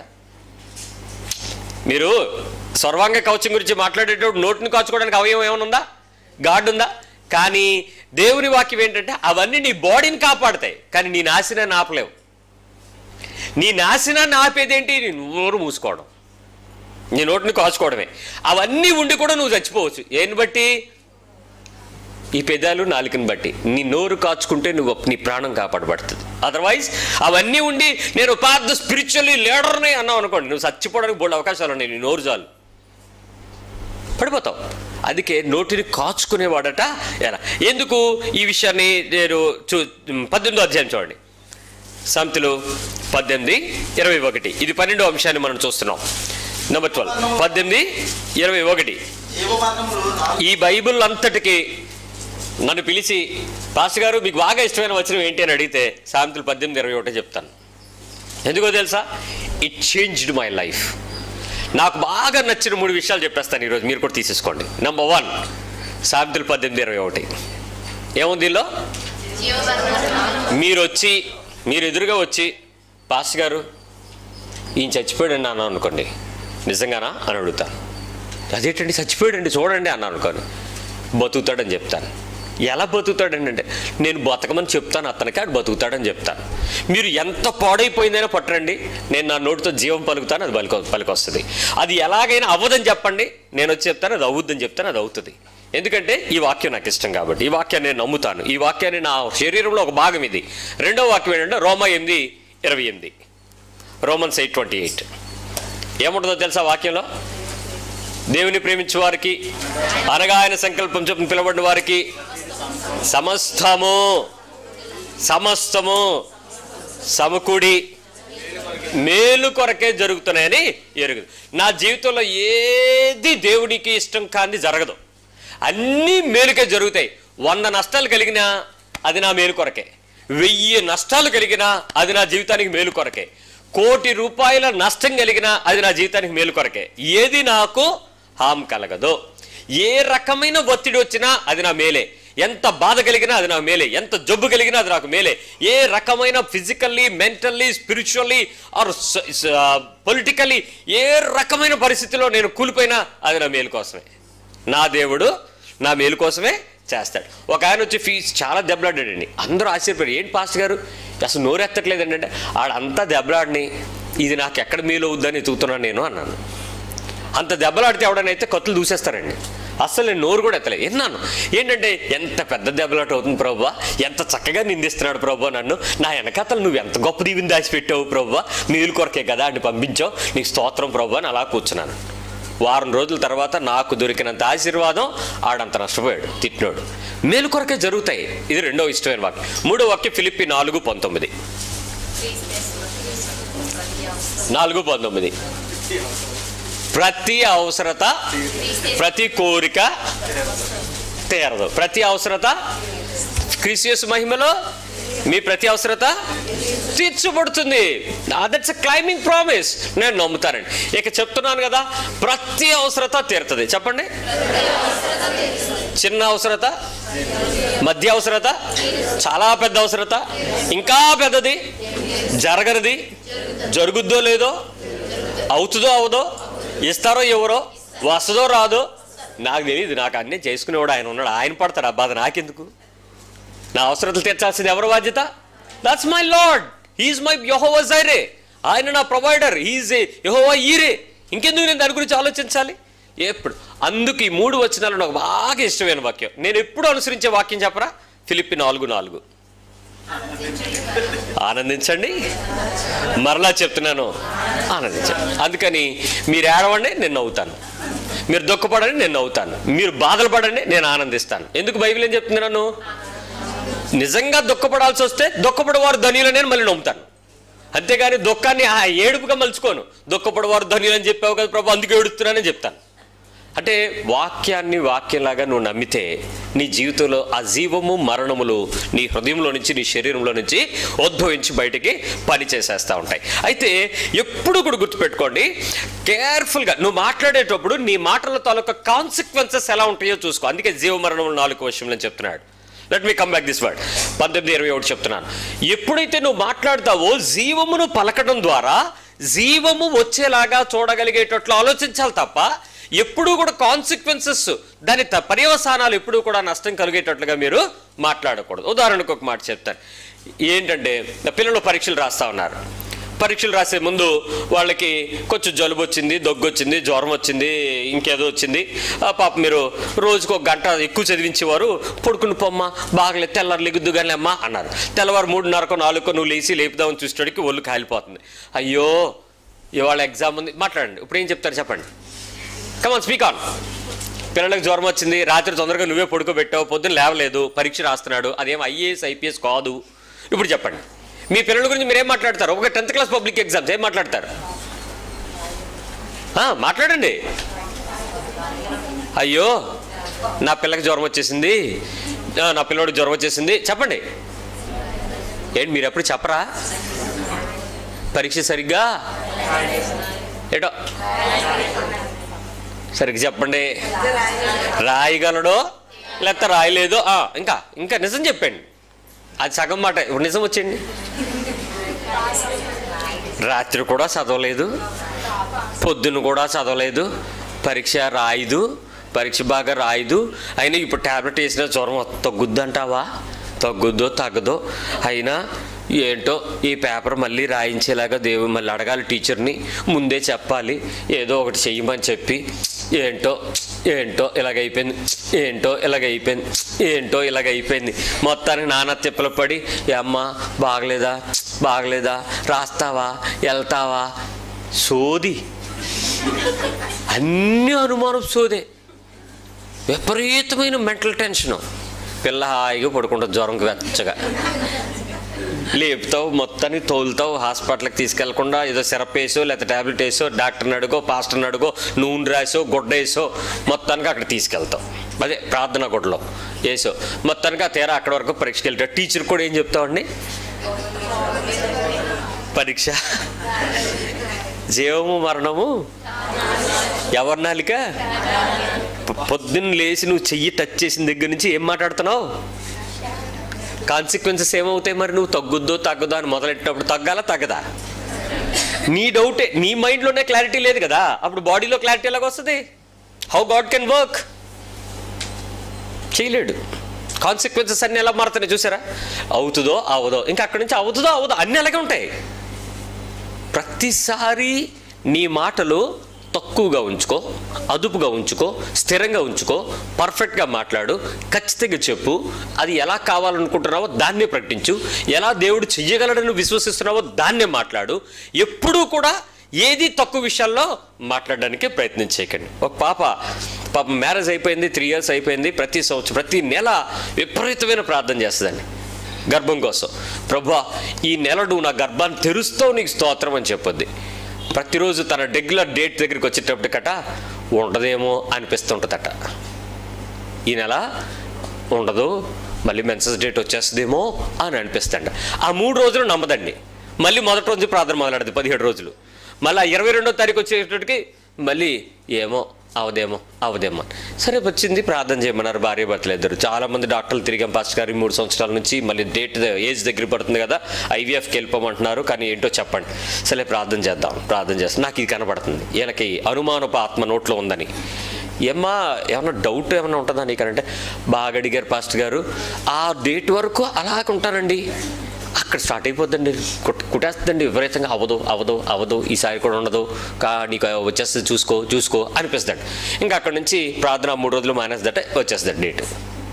మీరు సర్వాంగ కవచం గురించి మాట్లాడేటప్పుడు నోటిని కాచుకోవడానికి అవయవం ఏమైనా ఉందా, గార్డ్ ఉందా? కానీ దేవుని వాక్యం ఏంటంటే అవన్నీ నీ బాడీని కాపాడతాయి, కానీ నీ నాశనాన్ని ఆపలేవు. నీ నాశనాన్ని ఆపేదేంటి, నీ నోరు మూసుకోవడం, నీ నోటిని కాచుకోవడమే. అవన్నీ ఉండి కూడా నువ్వు చచ్చిపోవచ్చు. ఏని బట్టి, ఈ పెదాలు నాలుకని బట్టి. నీ నోరు కాచుకుంటే నువ్వు నీ ప్రాణం కాపాడబడుతుంది. అదర్వైజ్ అవన్నీ ఉండి నేను పెద్ద స్పిరిచువల్లీ లీడర్ని అన్నావు అనుకోండి, నువ్వు చచ్చిపోవడానికి బోల్డ్ అవకాశాలు ఉన్నాయి, నీ నోరు చాలు, పడిపోతావు. అందుకే నోటిని కాచుకునేవాడట ఎలా. ఎందుకు ఈ విషయాన్ని నేను చూ పద్దెనిమిదో అధ్యాయం చూడండి, సామెతలు పద్దెనిమిది ఇరవై ఒకటి ఇది పన్నెండో అంశాన్ని మనం చూస్తున్నాం. నెంబర్ ట్వెల్వ్ పద్దెనిమిది ఇరవై ఒకటి ఈ బైబిల్ అంతటికి నన్ను పిలిచి, పాస్టర్ గారు మీకు బాగా ఇష్టమైన వచనం ఏంటి అని అడిగితే సామెతలు పద్దెనిమిది ఇరవై ఒకటే చెప్తాను. ఎందుకో తెలుసా, ఇట్ చేంజ్డ్ మై లైఫ్. నాకు బాగా నచ్చిన మూడు విషయాలు చెప్పేస్తాను ఈరోజు, మీరు కూడా తీసేసుకోండి. నెంబర్ వన్, సామెతలు పద్దెనిమిది ఇరవై ఒకటి ఏముంది దీనిలో, మీరు వచ్చి మీరు ఎదురుగా వచ్చి, పాస్టర్ గారు ఈయన చచ్చిపోయాడండి అన్నాను అనుకోండి, నిజంగానా అని అడుగుతాను. అదేంటండి చచ్చిపోయాడండి చూడండి అన్నాను అనుకోని, బతుకుతాడని చెప్తాను. ఎలా బతుకుతాడండి అంటే, నేను బతకమని చెప్తాను అతనికి, ఆడు బతుకుతాడని చెప్తాను. మీరు ఎంత పాడైపోయిందైనా పట్టరండి, నేను నా నోటితో జీవం పలుకుతాను, అది పలికి పలికొస్తుంది. అది ఎలాగైనా అవ్వదని చెప్పండి, నేను వచ్చి చెప్తాను, అది అవుద్దని చెప్తాను, అది అవుతుంది. ఎందుకంటే ఈ వాక్యం నాకు ఇష్టం కాబట్టి, ఈ వాక్యాన్ని నేను నమ్ముతాను, ఈ వాక్యాన్ని నా శరీరంలో ఒక భాగం ఇది. రెండో వాక్యం ఏంటంటే రోమా ఎనిమిది ఇరవై ఎనిమిది రోమన్స్ ఎయిట్ ట్వంటీ ఎయిట్ ఏముంటుందో తెలుసా వాక్యంలో, దేవుని ప్రేమించే వారికి, అనగా ఆయన సంకల్పం చొప్పున పిలబడిన వారికి సమస్తము సమస్తము సమకూడి మేలు కొరకే జరుగుతున్నాయని ఎరుగుదు. నా జీవితంలో ఏది దేవునికి ఇష్టం కాని జరగదు, అన్నీ మేలుకే జరుగుతాయి. వంద నష్టాలు కలిగినా అది నా మేలు కొరకే, వెయ్యి నష్టాలు కలిగినా అది నా జీవితానికి మేలు కొరకే, కోటి రూపాయల నష్టం కలిగినా అది నా జీవితానికి మేలు కొరకే. ఏది నాకు హామ్ కలగదు, ఏ రకమైన ఒత్తిడి వచ్చినా అది నా మేలే, ఎంత బాధ కలిగినా అది నాకు మేలే, ఎంత జబ్బు కలిగినా అది నాకు మేలే, ఏ రకమైన physically, mentally, spiritually or politically ఏ రకమైన పరిస్థితిలో నేను కూలిపోయినా అది నా మేలు కోసమే. నా దేవుడు నా మేలు కోసమే చేస్తాడు. ఒక ఆయన వచ్చి ఫీజు చాలా దెబ్బలాడాడండి, అందరూ ఆశ్చర్యపోయారు, ఏంటి పాస్టర్ గారు అసలు నోరెత్తట్లేదండి అంటే, ఆడంతా దెబ్బలాడిని ఇది నాకు ఎక్కడ మేలు అవుద్దని ఎతుకుతున్నాను నేను అన్నాను. అంత దెబ్బలాడితే ఎవడనైతే కత్తులు దూసేస్తారండి, అస్సలు నేను నోరు కూడా ఎత్తలేదు. విన్నాను ఏంటంటే, ఎంత పెద్ద దెబ్బలాట అవుతుంది ప్రభువా, ఎంత చక్కగా నిందిస్తున్నాడు ప్రభువా నన్ను, నా వెనకాతలు నువ్వు ఎంత గొప్ప దీవిని దాచిపెట్టావు ప్రభువా, మేలు కొరకే కదా అని పంపించావు, నీకు స్తోత్రం ప్రభువా అని అలా కూర్చున్నాను. వారం రోజుల తర్వాత నాకు దొరికినంత ఆశీర్వాదం ఆడంత నష్టపోయాడు తిట్టినోడు. మేలు కొరకే జరుగుతాయి. ఇది రెండో ఇష్టమైన వాక్యం. మూడో వాక్యం ఫిలిప్పీ నాలుగు పంతొమ్మిది నాలుగు పంతొమ్మిది ప్రతి అవసరత ప్రతి కోరిక తీరదు. ప్రతి అవసరత క్రీస్తు యేసు మహిమలో మీ ప్రతి అవసరత తీర్చబడుతుంది. That's a claiming promise. నేను నమ్ముతానండి. ఇక చెప్తున్నాను కదా, ప్రతి అవసరత తీరుతుంది. చెప్పండి. చిన్న అవసరత, మధ్య అవసరత, చాలా పెద్ద అవసరత, ఇంకా పెద్దది, జరగనిది, జరుగుద్దో లేదో, అవుతుందో అవదో, ఇస్తారో ఎవరో, వస్తుందో రాదో నాకు తెలియదు. నాకు అన్నీ చేసుకునేవాడు ఆయన ఉన్నాడు. ఆయన పడతాడు ఆ బాధ, నాకెందుకు? నా అవసరతలు తీర్చాల్సింది ఎవరి బాధ్యత? That's my lord. He's my Jehovah Jireh. ఆయన నా ప్రొవైడర్. హీఈస్ యెహోవా ఈరే. ఇంకెందుకు నేను దాని గురించి ఆలోచించాలి? ఎప్పుడు. అందుకు ఈ మూడు వచనాలు నాకు బాగా ఇష్టమైన వాక్యం. నేను ఎప్పుడు అనుసరించే వాక్యం చెప్పరా? ఫిలిప్పి నాలుగు నాలుగు ఆనందించండి. మరలా చెప్తున్నాను, ఆనందించండి. అందుకని మీరు ఏడవండి, నేను నవ్వుతాను. మీరు దుఃఖపడండి, నేను నవ్వుతాను. మీరు బాధలు పడండి, నేను ఆనందిస్తాను. ఎందుకు బైబిల్ ఏం చెప్తుంది? నన్ను నిజంగా దుఃఖపడాల్సి వస్తే దుఃఖపడేవారు ధనియులని నేను మళ్ళీ నమ్ముతాను. అంతేగాని దుఃఖాన్ని ఆ ఏడుపుగా మలుచుకోను. దుఃఖపడేవారు ధనియులని చెప్పావు కదా ప్రభు, అందుకే ఏడుస్తున్నానని చెప్తాను. అంటే వాక్యాన్ని వాక్యంలాగా నువ్వు నమ్మితే నీ జీవితంలో ఆ జీవము మరణములు నీ హృదయంలో నుంచి, నీ శరీరంలో నుంచి ఉద్భవించి బయటికి పని చేసేస్తూ ఉంటాయి. అయితే ఎప్పుడు కూడా గుర్తుపెట్టుకోండి, కేర్ఫుల్గా నువ్వు మాట్లాడేటప్పుడు నీ మాటల తాలూకా కాన్సిక్వెన్సెస్ ఎలా ఉంటాయో చూసుకో. అందుకే జీవ మరణములు నాలుగు విషయంలో చెప్తున్నాడు. Let me come back this word. పంతొమ్మిది ఇరవై ఒకటి చెప్తున్నాను. ఎప్పుడైతే నువ్వు మాట్లాడతావో జీవమును పలకడం ద్వారా జీవము వచ్చేలాగా చూడగలిగేటట్లు ఆలోచించాలి తప్ప ఎప్పుడూ కూడా కాన్సిక్వెన్సెస్, దాని పర్యవసానాలు ఎప్పుడూ కూడా నష్టం కలిగేటట్లుగా మీరు మాట్లాడకూడదు. ఉదాహరణకు ఒక మాట చెప్తాను. ఏంటంటే పిల్లలు పరీక్షలు రాస్తూ ఉన్నారు. పరీక్షలు రాసే ముందు వాళ్ళకి కొంచెం జలుబు వచ్చింది, దగ్గు వచ్చింది, జ్వరం వచ్చింది, ఇంకేదో వచ్చింది. పాప మీరు రోజుకు ఒక గంట ఎక్కువ చదివించేవారు. పడుకుని పొమ్మ, బాగలేదు, తెల్లారు లెగుద్దు కానీ అమ్మా అన్నారు. తెల్లవారు మూడున్నరకో నాలుగుకో నువ్వు లేచి లేపుదామని చూసేటికి ఒళ్ళు కాలిపోతుంది. అయ్యో ఇవాళ ఎగ్జామ్ ఉంది, మాట్లాడండి. ఇప్పుడు ఏం చెప్తారు చెప్పండి? Come on speak on. పిల్లలకు జ్వరం వచ్చింది, రాత్రి తొందరగా నువ్వే పడుకోబెట్టావు, పొద్దున్న లేవలేదు, పరీక్ష రాస్తున్నాడు, అదేం ఐఏఎస్ ఐపీఎస్ కాదు. ఇప్పుడు చెప్పండి, మీ పిల్లల గురించి మీరేం మాట్లాడతారు? ఒక టెన్త్ క్లాస్ పబ్లిక్ ఎగ్జామ్స్ ఏం మాట్లాడతారు? మాట్లాడండి. అయ్యో నా పిల్లకి జ్వరం వచ్చేసింది, నా పిల్లడికి జ్వరం వచ్చేసింది, చెప్పండి. ఏంటి మీరు ఎప్పుడు చెప్పరా? పరీక్ష సరిగ్గా ఏటో సరిగ్గా చెప్పండి. రాయగలడో లేకపోతే రాయలేదో, ఇంకా ఇంకా నిజం చెప్పండి. అది సగం మాట. ఇప్పుడు నిజం వచ్చేయండి. రాత్రి కూడా చదవలేదు, పొద్దున్న కూడా చదవలేదు, పరీక్ష రాయదు, పరీక్ష బాగా రాయదు, అయినా ఇప్పుడు ట్యాబ్లెట్ వేసినా జ్వరం తగ్గుద్దంటావా? తగ్గుద్దో తగ్గదో, అయినా ఏంటో ఈ పేపర్ మళ్ళీ రాయించేలాగా దేవు మళ్ళీ అడగాలి టీచర్ని, ముందే చెప్పాలి, ఏదో ఒకటి చెయ్యమని చెప్పి ఏంటో ఏంటో ఇలాగైపోయింది, ఏంటో ఇలాగైపోయింది, ఏంటో ఇలాగైపోయింది. మొత్తానికి నాన్న తిప్పలు పడి, అమ్మ బాగలేదా బాగలేదా, రాస్తావా, వెళ్తావా, సోది, అన్నీ అనుమానం సోదే, విపరీతమైన మెంటల్ టెన్షను. పిల్ల హాయిగా పడుకుంటుంది జ్వరంకి వెచ్చగా, లేపుతావు, మొత్తానికి తోలుతావు, హాస్పిటల్కి తీసుకెళ్లకుండా ఏదో సిరప్ వేసో లేకపోతే ట్యాబ్లెట్ వేసో, డాక్టర్ని అడుగో, పాస్టర్ని అడుగో, నూనె రాసో, గుడ్డ వేసో, మొత్తానికి అక్కడ తీసుకెళ్తావు. అదే ప్రార్థన గుడ్డలో వేసో, మొత్తానికి ఆ తీరా అక్కడ వరకు పరీక్షకి వెళ్తావు. టీచర్ కూడా ఏం చెప్తావండి? పరీక్ష జీవము మరణము ఎవరి నాలిక? పొద్దున్న లేచి నువ్వు చెయ్యి టచ్ చేసిన దగ్గర నుంచి ఏం మాట్లాడుతున్నావు? కాన్సిక్వెన్సెస్ ఏమవుతాయి మరి? నువ్వు తగ్గుద్దో తగ్గదో అని మొదలెట్టినప్పుడు తగ్గాలా తగ్గదా? నీ డౌటే, నీ మైండ్లోనే క్లారిటీ లేదు కదా, అప్పుడు బాడీలో క్లారిటీ ఎలాగ వస్తుంది? How God can work? చేయలేడు. కాన్సిక్వెన్సెస్ అన్నీ ఎలా మారుతున్నాయి చూసారా? అవుతుందో అవదో, ఇంకా అక్కడి నుంచి అవుతుందో అవదో అన్నీ అలాగే ఉంటాయి. ప్రతిసారి నీ మాటలు తక్కువగా ఉంచుకో, అదుపుగా ఉంచుకో, స్థిరంగా ఉంచుకో, పర్ఫెక్ట్గా మాట్లాడు, ఖచ్చితంగా చెప్పు. అది ఎలా కావాలనుకుంటున్నావో దాన్నే ప్రకటించు. ఎలా దేవుడు చెయ్యగలడని విశ్వసిస్తున్నావో దాన్నే మాట్లాడు. ఎప్పుడూ కూడా ఏది తక్కువ విషయాల్లో మాట్లాడడానికి ప్రయత్నం చేయకండి. ఒక పాప పాప మ్యారేజ్ అయిపోయింది, త్రీ ఇయర్స్ అయిపోయింది, ప్రతి సంవత్సరం ప్రతి నెల విపరీతమైన ప్రార్థన చేస్తుందండి గర్భం కోసం. ప్రభువా ఈ నెల నువ్వు నా గర్భాన్ని తెరుస్తావు, నీకు స్తోత్రం అని చెప్పొద్ది. ప్రతిరోజు తన రెగ్యులర్ డేట్ దగ్గరికి వచ్చేటప్పటికట ఉండదేమో అనిపిస్తుంటుందట. ఈ నెల ఉండదు, మళ్ళీ మెన్సెస్ డేట్ వచ్చేస్తుందేమో అని అనిపిస్తాండి. ఆ మూడు రోజులు నమ్మదండి. మళ్ళీ మొదటి రోజు ప్రార్థన మొదలెడదు పదిహేడు రోజులు. మళ్ళీ ఇరవై రెండో తారీఖు వచ్చేటప్పటికి మళ్ళీ ఏమో అవదేమో అవదేమో సరే వచ్చింది, ప్రార్థన చేయమన్నారు భార్య భర్తలు ఇద్దరు. చాలామంది డాక్టర్లు తిరిగాం పాస్టర్ గారు మూడు సంవత్సరాల నుంచి, మళ్ళీ డేట్ ఏజ్ దగ్గర పడుతుంది కదా, ఐవీఎఫ్కి వెళ్ళిపోమంటున్నారు, కానీ ఏంటో చెప్పండి. సరే ప్రార్థన చేద్దాం, ప్రార్థన చేస్తాం. నాకు ఇది కనబడుతుంది, వీళ్ళకి అనుమానపు ఆత్మ నోట్లో ఉందని. ఏమ్మా ఏమన్నా డౌట్ ఏమైనా ఉంటుందా నీకనంటే, బాగా అడిగారు పాస్టర్ గారు, ఆ డేట్ వరకు అలాగ ఉంటానండి, అక్కడ స్టార్ట్ అయిపోద్దండి, కుట్ కుట్టేస్తుందండి విపరీతంగా, అవ్వదు అవ్వదు అవ్వదు ఈసారి కూడా ఉండదు, కా నీకు వచ్చేస్తుంది చూసుకో చూసుకో అనిపిస్తాడు. ఇంకా అక్కడి నుంచి ప్రార్థన మూడు రోజులు మానేస్తుందట, వచ్చేస్తుంది డేట్.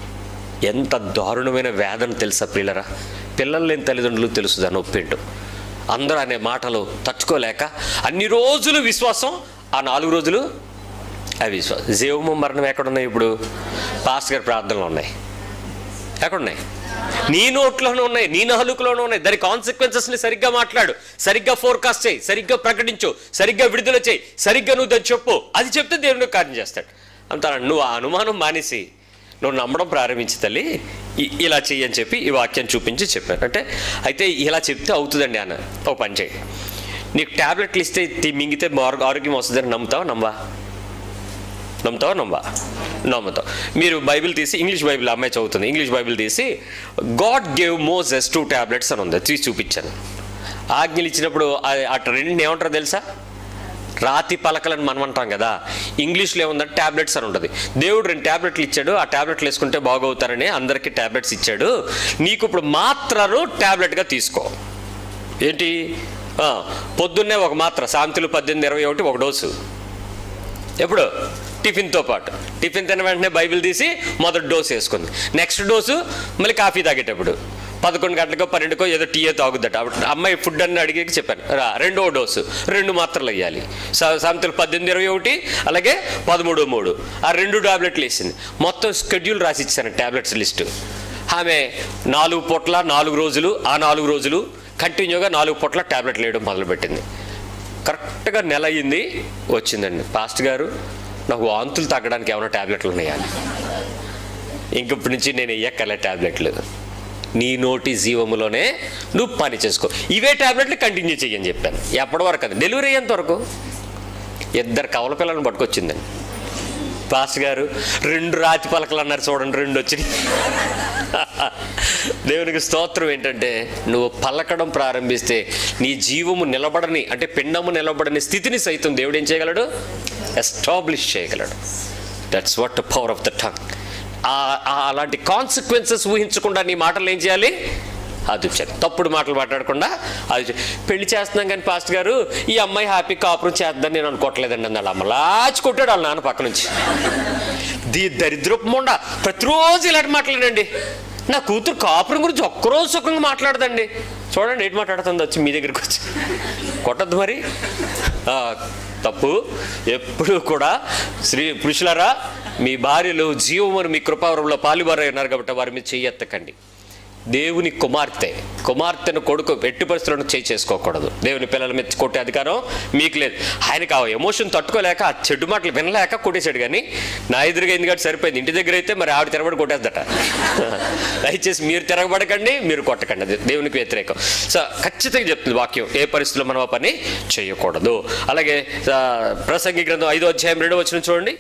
ఎంత దారుణమైన వేదన తెలుసా ప్రియులరా? పిల్లలు లేని తల్లిదండ్రులు తెలుసు దాని నొప్పింటూ. అందరూ అనే మాటలు తట్టుకోలేక అన్ని రోజులు విశ్వాసం, ఆ నాలుగు రోజులు అవిశ్వాసం. జీవము మరణం ఎక్కడున్నాయి ఇప్పుడు? పాస్టర్ గారి ప్రార్థనలు ఉన్నాయి. ఎక్కడున్నాయి? నీ నోట్లోనే ఉన్నాయి, నీ నాలుకలోనే ఉన్నాయి. దాని కాన్సిక్వెన్సెస్ని సరిగ్గా మాట్లాడు, సరిగ్గా ఫోర్కాస్ట్ చేయి, సరిగ్గా ప్రకటించు, సరిగ్గా విడుదల చేయి, సరిగ్గా నువ్వు దాన్ని చెప్పు. అది చెప్తే దేవుడు కార్యం చేస్తాడు. అంతా నువ్వు ఆ అనుమానం మానేసి నువ్వు నమ్మడం ప్రారంభించి తల్లి ఇలా చెయ్యి అని చెప్పి ఈ వాక్యం చూపించి చెప్పారు. అంటే అయితే ఇలా చెప్తే అవుతుందండి అన్న. ఓ పని చేయి, నీకు ట్యాబ్లెట్లు ఇస్తే మింగితే ఆరోగ్యం వస్తుందని నమ్ముతావా నమ్మవా? నమ్ముతావా నమ్మవా? నమ్ముతావు. మీరు బైబిల్ తీసి, ఇంగ్లీష్ బైబిల్ అమ్మాయి చదువుతుంది, ఇంగ్లీష్ బైబిల్ తీసి God gave Moses two tablets అని ఉంది, తీసి చూపించాను. ఆజ్ఞలు ఇచ్చినప్పుడు అటు రెండింటిని ఏమంటారో తెలుసా? రాతి పలకలని మనం అంటాం కదా, ఇంగ్లీష్లో ఏముందంటే ట్యాబ్లెట్స్ అని ఉంటుంది. దేవుడు రెండు ట్యాబ్లెట్లు ఇచ్చాడు, ఆ ట్యాబ్లెట్లు వేసుకుంటే బాగవుతారని అందరికీ ట్యాబ్లెట్స్ ఇచ్చాడు. నీకు ఇప్పుడు మాత్రను ట్యాబ్లెట్గా తీసుకో. ఏంటి? పొద్దున్నే ఒక మాత్ర, సామెతలు పద్దెనిమిది ఇరవై ఒకటి ఒక డోసు. ఎప్పుడు? టిఫిన్తో పాటు. టిఫిన్ తిన్న వెంటనే బైబిల్ తీసి మొదటి డోసు వేసుకుంది. నెక్స్ట్ డోసు మళ్ళీ కాఫీ తాగేటప్పుడు పదకొండు గంటలకో పన్నెండుకో ఏదో టీయే తాగుద్దట. అమ్మాయి ఫుడ్ అని అడిగి చెప్పాను రా, రెండో డోసు రెండు మాత్రలు వేయాలి. సామెతలు పద్దెనిమిది ఇరవై ఒకటి అలాగే పదమూడు మూడు ఆ రెండు టాబ్లెట్లు వేసింది. మొత్తం స్కెడ్యూల్ రాసి ఇచ్చాను, ట్యాబ్లెట్స్ లిస్టు. ఆమె నాలుగు పూట్ల నాలుగు రోజులు, ఆ నాలుగు రోజులు కంటిన్యూగా నాలుగు పూట్ల ట్యాబ్లెట్లు వేయడం మొదలుపెట్టింది. కరెక్ట్గా నెల అయ్యింది, వచ్చిందండి. పాస్టర్ గారు నాకు వాంతులు తగ్గడానికి ఏమైనా ట్యాబ్లెట్లు ఉన్నాయా? ఇంకప్పటి నుంచి నేను ఎక్కలే ట్యాబ్లెట్లు, నీ నోటి జీవములోనే నువ్వు పని చేసుకో, ఇవే ట్యాబ్లెట్లు కంటిన్యూ చెయ్యని చెప్పాను. ఎప్పటి వరకు? అది డెలివరీ అయ్యేంత వరకు. ఇద్దరు కవల పిల్లలను పట్టుకొచ్చిందండి. పాస్టర్ గారు రెండు రాతి పలకలు అన్నారు చూడండి, రెండు వచ్చినాయి. దేవునికి స్తోత్రం. ఏంటంటే నువ్వు పలకడం ప్రారంభిస్తే నీ జీవము నిలబడని, అంటే పిండము నిలబడని స్థితిని సైతం దేవుడు ఏం చేయగలడు? ఎస్టాబ్లిష్ చేయగలడు. That's what the power of the tongue. అలాంటి కాన్సిక్వెన్సెస్ ఊహించకుండా నీ మాటలు ఏం చేయాలి? అది చెప్పారు. తప్పుడు మాటలు మాట్లాడకుండా అది పెళ్లి చేస్తున్నాం కానీ పాస్టర్ గారు ఈ అమ్మాయి హ్యాపీ కాపురం చేద్దని నేను అనుకోవట్లేదండి అన్నాడు. అమ్మ లాచి కొట్టాడు వాళ్ళ నాన్న పక్క నుంచి. దీ దరిద్రపు మొండ ప్రతిరోజు ఇలాంటి మాట్లాడండి. నా కూతురు కాపురం గురించి ఒక్కరోజు సుఖంగా మాట్లాడదండి. చూడండి ఏంటి మాట్లాడుతుంది, వచ్చి మీ దగ్గరికి వచ్చి కొట్టద్దు మరి. తప్పు. ఎప్పుడు కూడా స్త్రీ పురుషులారా, మీ భార్యలు జీవమును మీ కృపావరంలో పాలువారై ఉన్నారు కాబట్టి వారి మీద చెయ్యెత్తకండి. దేవుని కుమార్తె, కుమార్తెను కొడుకు ఎట్టి పరిస్థితులను చేయి చేసుకోకూడదు. దేవుని పిల్లల మీద కొట్టే అధికారం మీకు లేదు. ఆయనకు ఆ ఎమోషన్ తట్టుకోలేక, ఆ చెడ్డు మాటలు వినలేక కొట్టేశాడు. కానీ నా ఎదురుగా ఎందుకంటే సరిపోయింది. ఇంటి దగ్గర అయితే మరి ఆవిడ తిరగబడి కొట్టేద్దట. దయచేసి మీరు తిరగబడకండి, మీరు కొట్టకండి, అది దేవునికి వ్యతిరేకం. సో ఖచ్చితంగా చెప్తుంది వాక్యం, ఏ పరిస్థితుల్లో మనం ఆ పని చేయకూడదు. అలాగే ప్రసంగి గ్రంథం ఐదో అధ్యాయం రెండో వచనం చూడండి.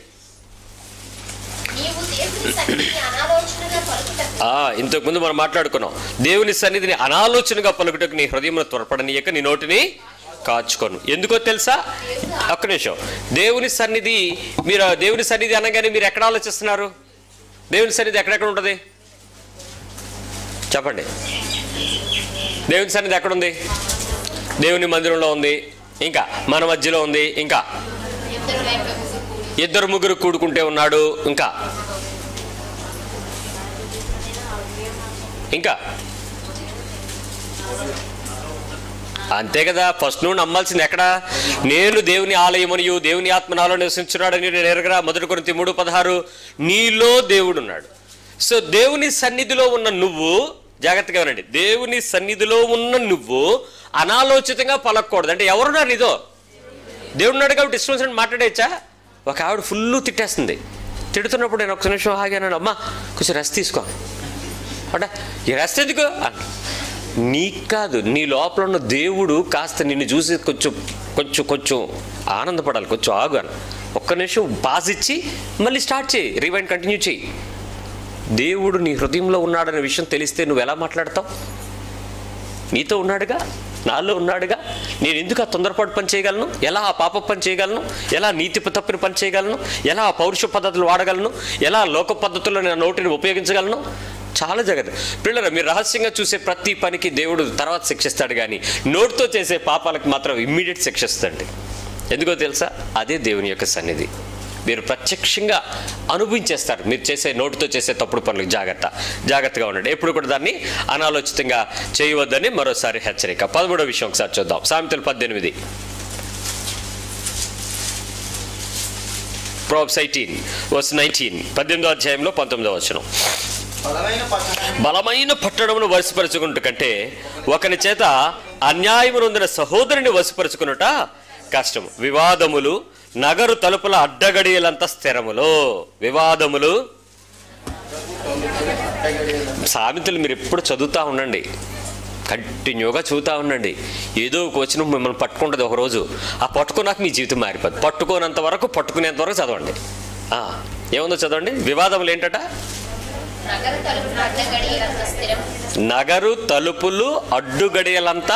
ఇంతకుముందు మనం మాట్లాడుకున్నాం, దేవుని సన్నిధిని అనాలోచనగా పలుకుటకు నీ హృదయంలో త్వరపడనీయక నీ నోటిని కాచుకోను. ఎందుకో తెలుసా? ఒక్క నిమిషం. దేవుని సన్నిధి, మీరు దేవుని సన్నిధి అనగానే మీరు ఎక్కడ ఆలోచిస్తున్నారు? దేవుని సన్నిధి ఎక్కడెక్కడ ఉంటుంది చెప్పండి. దేవుని సన్నిధి ఎక్కడుంది? దేవుని మందిరంలో ఉంది, ఇంకా మన మధ్యలో ఉంది, ఇంకా ఇద్దరు ముగ్గురు కూడుకుంటే ఉన్నాడు, ఇంకా ఇంకా అంతే కదా. ఫస్ట్ నువ్వు నమ్మాల్సింది ఎక్కడ? నేను దేవుని ఆలయమనియు దేవుని ఆత్మ నాలో నివసించున్నాడని నేను ఎరగరా. మొదటి కొరింథీ మూడు పదహారు. నీలో దేవుడు ఉన్నాడు. సో దేవుని సన్నిధిలో ఉన్న నువ్వు, జాగ్రత్తగా వినండి, దేవుని సన్నిధిలో ఉన్న నువ్వు అనాలోచితంగా పలకూడదు. అంటే ఎవరున్నారు? నీతో దేవుడు ఉన్నాడు కాబట్టి ఇష్టం వచ్చినట్టు మాట్లాడేచ్చా? ఒక ఆవిడ ఫుల్ తిట్టేస్తుంది. తిడుతున్నప్పుడు నేను ఒక నిమిషం ఆగాను, అమ్మా కొంచెం రెస్ట్ తీసుకో అంటే ఈ రెస్ట్ ఎందుకు అని. నీకు కాదు, నీ లోపల ఉన్న దేవుడు కాస్త నిన్ను చూసి కొంచెం కొంచెం కొంచెం ఆనందపడాలి. కొంచెం ఆగు అని ఒక్క నిమిషం పాజ్ ఇచ్చి మళ్ళీ స్టార్ట్ చేయి, రివైండ్ కంటిన్యూ చేయి. దేవుడు నీ హృదయంలో ఉన్నాడనే విషయం తెలిస్తే నువ్వు ఎలా మాట్లాడతావు? నీతో ఉన్నాడుగా, నాలో ఉన్నాడుగా, నేను ఎందుకు ఆ తొందరపాటు పని చేయగలను? ఎలా ఆ పాప పని చేయగలను? ఎలా నీతి తప్పిన పని చేయగలను? ఎలా ఆ పౌరుష పద్ధతులు వాడగలను? ఎలా లోక పద్ధతుల్లో నేను నోటిని ఉపయోగించగలను? చాలా జాగ్రత్త పిల్లలు. మీరు రహస్యంగా చూసే ప్రతి పనికి దేవుడు తర్వాత శిక్షిస్తాడు, కానీ నోటితో చేసే పాపాలకు మాత్రం ఇమ్మీడియట్ శిక్షిస్తాడు. ఎందుకో తెలుసా? అదే దేవుని యొక్క సన్నిధి. మీరు ప్రత్యక్షంగా అనుభవించేస్తారు మీరు చేసే నోటితో చేసే తప్పుడు పనులకు. జాగ్రత్త జాగ్రత్తగా ఉండండి. ఎప్పుడు కూడా దాన్ని అనాలోచితంగా చేయవద్దని మరోసారి హెచ్చరిక. పదమూడవ విషయం ఒకసారి చూద్దాం. సామెతలు పద్దెనిమిది, ప్రోబ్స్ ఎయిటీన్ వర్స్ నైన్టీన్, పద్దెనిమిదో అధ్యాయంలో పంతొమ్మిదో వచనం. బలమైన పట్టణమును వశపరచుకున్నట్టు కంటే ఒకని చేత అన్యాయము నొందిన సహోదరుని వశపరచుకున్నట కష్టము. వివాదములు నగరు తలుపుల అడ్డగడియలంత స్థిరములో. వివాదములు, సామెతలు మీరు ఎప్పుడు చదువుతూ ఉండండి, కంటిన్యూగా చదువుతూ ఉండండి. ఏదో ఒక వచనం మిమ్మల్ని పట్టుకుంటుంది ఒకరోజు. ఆ పట్టుకున్నాక మీ జీవితం మారిపోద్ది. పట్టుకోనంత వరకు పట్టుకునేంత వరకు చదవండి. ఏముందో చదవండి. వివాదములు ఏంటట? నగరు తలుపులు అడ్డుగడియలంతా.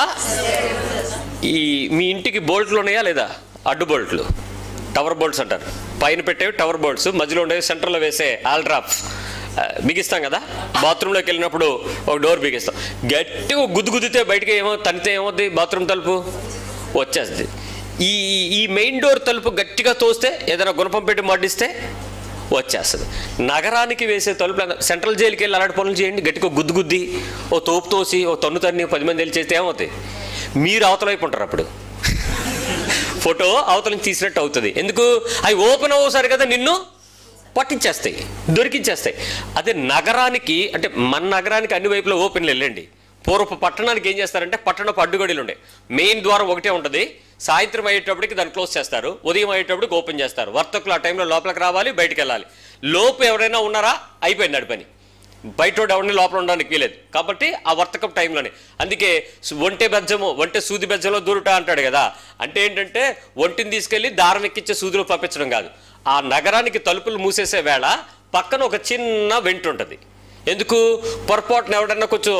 ఈ మీ ఇంటికి బోల్ట్లు ఉన్నాయా లేదా? అడ్డు బోల్ట్లు, టవర్ బోల్ట్స్ అంటారు. పైన పెట్టేవి టవర్ బోల్ట్స్, మధ్యలో ఉండేవి సెంటర్లో వేసే ఆల్డ్రాఫ్ బిగిస్తాం కదా. బాత్రూంలోకి వెళ్ళినప్పుడు ఒక డోర్ బిగిస్తాం. గట్టిగా గుద్దు గుద్దితే బయటకి ఏమో తనితే ఏమవుద్ది? బాత్రూమ్ తలుపు వచ్చేస్తుంది. ఈ ఈ మెయిన్ డోర్ తలుపు గట్టిగా తోస్తే, ఏదైనా గుణపం పెట్టి మడ్డిస్తే వచ్చేస్తుంది. నగరానికి వేసే తలుపులు, సెంట్రల్ జైలుకి వెళ్ళి అలాంటి పనులు చేయండి. గట్టిగా గుద్దు గుద్ది ఓ తోపు తోసి ఓ తన్ను తన్ని పది మంది వెళ్ళి చేస్తే ఏమవుతాయి? మీరు అవతల వైపు ఉంటారు. అప్పుడు ఫోటో అవతల నుంచి తీసినట్టు అవుతుంది. ఎందుకు? అవి ఓపెన్ అవ్వసారి కదా నిన్ను పట్టించేస్తాయి, దొరికించేస్తాయి. అదే నగరానికి, అంటే మన నగరానికి అన్ని వైపులో ఓపెన్లు వెళ్ళండి. పూర్వపు పట్టణానికి ఏం చేస్తారంటే పట్టణపు అడ్డుగడిలు ఉండే. మెయిన్ ద్వారం ఒకటే ఉంటుంది. సాయంత్రం అయ్యేటప్పటికి దాన్ని క్లోజ్ చేస్తారు, ఉదయం అయ్యేటప్పటికి ఓపెన్ చేస్తారు. వర్తకులు ఆ టైంలో లోపలికి రావాలి, బయటికి వెళ్ళాలి. లోపు ఎవరైనా ఉన్నారా? అయిపోయింది అడి పని. బయట ఎవరిని లోపల ఉండడానికి వీలేదు. కాబట్టి ఆ వర్తకం టైంలోనే. అందుకే ఒంటె బెజ్జము, ఒంటె సూది బెజ్జంలో దూరుట అంటాడు కదా. అంటే ఏంటంటే ఒంటిని తీసుకెళ్ళి దారం ఎక్కించే సూదిలో పంపించడం కాదు. ఆ నగరానికి తలుపులు మూసేసే వేళ పక్కన ఒక చిన్న వెంట ఉంటుంది. ఎందుకు? పొరపాటున ఎవడన్నా కొంచెం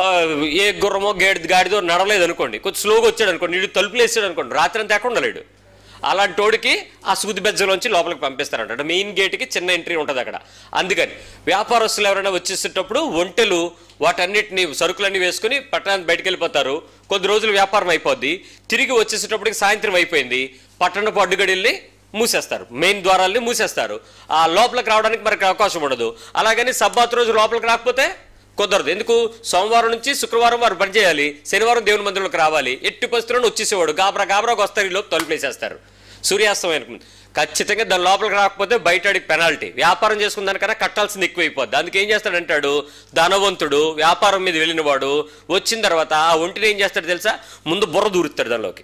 ఏ గుర్రమో గేడి గాడిదో నడవలేదు అనుకోండి, కొంచెం స్లోగా వచ్చాడు అనుకోండి, నీడు తలుపులు వేసాడు అనుకోండి, రాత్రి అంతా ఎక్కడ ఉండలేడు. అలాంటి వాడికి ఆ సూది బెజ్జలోంచి లోపలికి పంపిస్తారంట. మెయిన్ గేట్కి చిన్న ఎంట్రీ ఉంటుంది అక్కడ. అందుకని వ్యాపారస్తులు ఎవరైనా వచ్చేసేటప్పుడు ఒంటెలు వాటన్నిటిని సరుకులన్నీ వేసుకుని పట్టణానికి బయటకు వెళ్ళిపోతారు. కొద్ది రోజులు వ్యాపారం అయిపోద్ది. తిరిగి వచ్చేసేటప్పటికి సాయంత్రం అయిపోయింది. పట్టణపు అడ్డుగడిల్ని మూసేస్తారు, మెయిన్ ద్వారాల్ని మూసేస్తారు. ఆ లోపలికి రావడానికి మనకి అవకాశం ఉండదు. అలాగని సబ్బాత్ రోజు లోపలికి రాకపోతే కుదరదు. ఎందుకు? సోమవారం నుంచి శుక్రవారం వారు పని చేయాలి, శనివారం దేవుని మందిరంలోకి రావాలి. ఎట్టి పరిస్థితుల్లో వచ్చేసేవాడు గాబరా గాబరాకు వస్తారు. ఈ లోపు తలుపులు వేసేస్తారు. సూర్యాస్తమయం ఖచ్చితంగా దాని లోపలికి రాకపోతే బయట అడిగి పెనాల్టీ. వ్యాపారం చేసుకున్న దానికన్నా కట్టాల్సింది ఎక్కువైపోద్ది. అందుకే ఏం చేస్తాడంటాడు? ధనవంతుడు వ్యాపారం మీద వెళ్ళిన వాడు వచ్చిన తర్వాత ఆ ఒంటిని ఏం చేస్తాడు తెలుసా? ముందు బుర్ర దూరుతాడు దానిలోకి.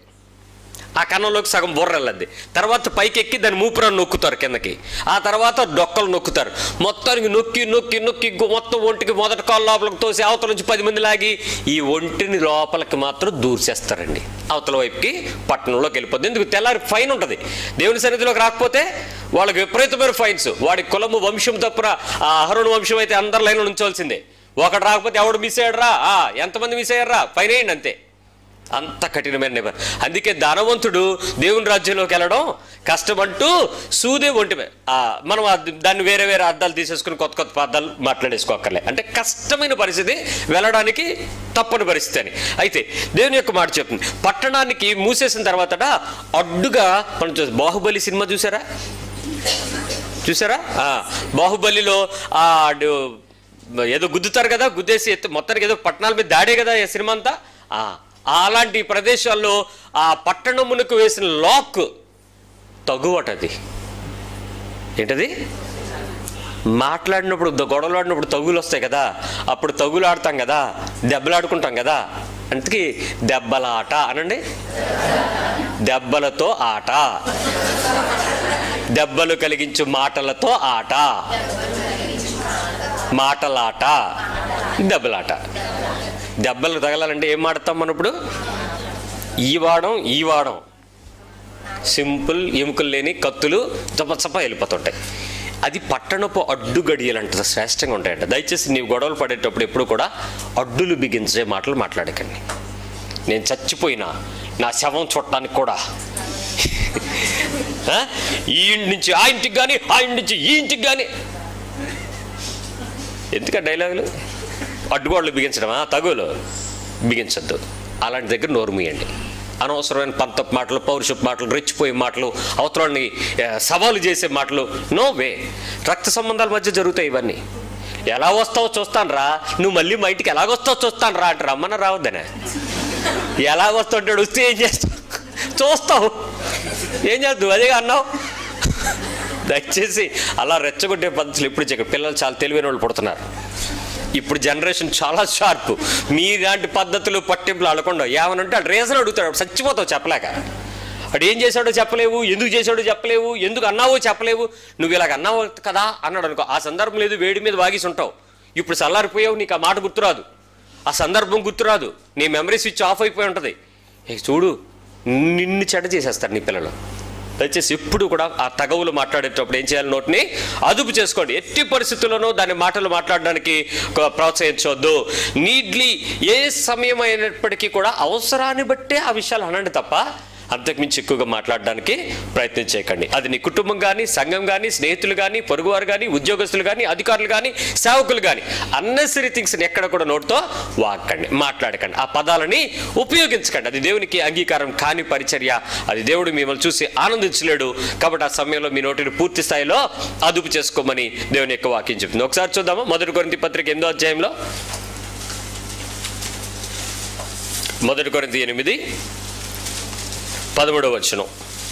ఆ కన్నంలోకి సగం బుర్ర వెళ్ళద్ది. తర్వాత పైకి ఎక్కి దాన్ని మూపురాన్ని నొక్కుతారు కిందకి. ఆ తర్వాత డొక్కలు నొక్కుతారు. మొత్తానికి నొక్కి నొక్కి నొక్కి మొత్తం ఒంటికి మొదటి కాలు లోపలికి తోసి అవతల నుంచి పది మంది లాగి ఈ ఒంటిని లోపలికి మాత్రం దూర్చేస్తారండి. అవతల వైపుకి పట్టణంలోకి వెళ్ళిపోద్ది. ఎందుకు? తెల్లారి ఫైన్ ఉంటుంది. దేవుని సన్నిధిలోకి రాకపోతే వాళ్ళకి విపరీతమైన ఫైన్స్. వాడి కులము వంశం తప్పున ఆ అహరోను వంశం అయితే అందరి లైన్లో ఉంచవలసిందే. ఒకటి రాకపోతే ఎవడు మిస్ అయ్యాడరా, ఎంతమంది మిస్ అయ్యారా, ఫైన్ వేయండి అంతే. అంత కఠినమైన నిబంధన. అందుకే ధనవంతుడు దేవుని రాజ్యంలోకి వెళ్ళడం కష్టమంటూ సూదే ఒంటి మనం దాన్ని వేరే వేరే అర్థాలు తీసేసుకుని కొత్త కొత్త అర్థాలు మాట్లాడేసుకోకర్లే. అంటే కష్టమైన పరిస్థితి, వెళ్ళడానికి తప్పని పరిస్థితి అని. అయితే దేవుని యొక్క మాట చెప్తుంది. పట్టణానికి మూసేసిన తర్వాత అడ్డుగా మనం చూసి బాహుబలి సినిమా చూసారా చూసారా బాహుబలిలో ఆ ఏదో గుద్దుతారు కదా, గుద్దేసి ఎత్తు మొత్తానికి ఏదో పట్టణాల మీద దాడే కదా ఈ సినిమా అంతా. అలాంటి ప్రదేశాల్లో ఆ పట్టణమునకు వేసిన లాక్ తగువటది. ఏంటది? మాట్లాడినప్పుడు గొడవలు ఆడినప్పుడు తగులు వస్తాయి కదా, అప్పుడు తగులు ఆడతాం కదా, దెబ్బలు ఆడుకుంటాం కదా. అందుకే దెబ్బలాట అనండి. దెబ్బలతో ఆట, దెబ్బలు కలిగించు మాటలతో ఆట, మాటలాట. దెబ్బలాట. దెబ్బలు తగలాలంటే ఏం ఆడతాం మనం ఇప్పుడు? ఈ వాడం ఈ వాడం సింపుల్ ఎముకలు లేని కత్తులు చప్ప చప్ప వెళ్ళిపోతుంటాయి. అది పట్టణపు అడ్డు గడియలంట శ్రేష్టంగా ఉంటాయంట. దయచేసి నీవు గొడవలు పడేటప్పుడు ఎప్పుడు కూడా అడ్డులు బిగించే మాటలు మాట్లాడకండి. నేను చచ్చిపోయినా నా శవం చూడటానికి కూడా ఈ ఇంటి నుంచి ఆ ఇంటికి కానీ ఆ ఇంటి నుంచి ఈ ఇంటికి కానీ ఎందుక డైలాగులు? అడ్డుగోడలు బిగించడమా? తగులు బిగించద్దు. అలాంటి దగ్గర నోరు మూయండి. అనవసరమైన పంతపు మాటలు, పౌరుషపు మాటలు, రెచ్చిపోయే మాటలు, అవతరాన్ని సవాలు చేసే మాటలు నో వే. రక్త సంబంధాల మధ్య జరుగుతాయి ఇవన్నీ. ఎలా వస్తావో చూస్తాను రా, నువ్వు మళ్ళీ మా ఇంటికి ఎలాగొస్తావో చూస్తాను రా అంటే రమ్మన్న రావద్దనే. ఎలాగొస్తావు వస్తే ఏం చేస్తావు? చూస్తావు, ఏం చేస్తావు? అదే అన్నావు. దయచేసి అలా రెచ్చగొట్టే పద్ధతులు ఎప్పుడు చేయకండి. పిల్లలు చాలా తెలివైన వాళ్ళు పుడుతున్నారు ఇప్పుడు. జనరేషన్ చాలా షార్ప్. మీలాంటి పద్ధతులు పట్టింపులు అడగకుండా ఏమనంటే అటు రీజన్ అడుగుతాడు, చచ్చిపోతావు చెప్పలేక. అడు ఏం చేశాడో చెప్పలేవు, ఎందుకు చేశాడో చెప్పలేవు, ఎందుకు అన్నావో చెప్పలేవు. నువ్వు ఇలాగ అన్నావు కదా అన్నాడు అనుకో, ఆ సందర్భం లేదు, వేడి మీద వాగేసి ఉంటావు. ఇప్పుడు చల్లారిపోయావు, నీకు ఆ మాట గుర్తురాదు, ఆ సందర్భం గుర్తురాదు, నీ మెమరీ స్విచ్ ఆఫ్ అయిపోయి ఉంటుంది. చూడు, నిన్ను చెడ్డ చేసేస్తారు నీ పిల్లలు. దయచేసి ఎప్పుడు కూడా ఆ తగవులు మాట్లాడేటప్పుడు ఏం చేయాలి? నోటిని అదుపు చేసుకోండి. ఎట్టి పరిస్థితుల్లోనూ దాని మాటలు మాట్లాడడానికి ప్రోత్సహించవద్దు. నీడ్లీ ఏ సమయం అయినప్పటికీ కూడా అవసరాన్ని బట్టే ఆ విషయాలు అనండి తప్ప అంతకుమించి ఎక్కువగా మాట్లాడడానికి ప్రయత్నం చేయకండి. అది నీ కుటుంబం కానీ, సంఘం కానీ, స్నేహితులు కానీ, పొరుగువారు కానీ, ఉద్యోగస్తులు కానీ, అధికారులు కానీ, సేవకులు కానీ అన్నెసరీ థింగ్స్ని ఎక్కడ కూడా నోటితో వాక్కండి, మాట్లాడకండి, ఆ పదాలని ఉపయోగించకండి. అది దేవునికి అంగీకారం కాని పరిచర్య. అది దేవుడు మిమ్మల్ని చూసి ఆనందించలేడు. కాబట్టి ఆ సమయంలో మీ నోటిని పూర్తి స్థాయిలో అదుపు చేసుకోమని దేవుని యొక్క వాక్యం చెప్తుంది. ఒకసారి చూద్దామా? మొదటి కొరింథీ పత్రిక ఎనిమిదో అధ్యాయంలో, మొదటి కొరింథీ ఎనిమిది పదమూడవ వచనం.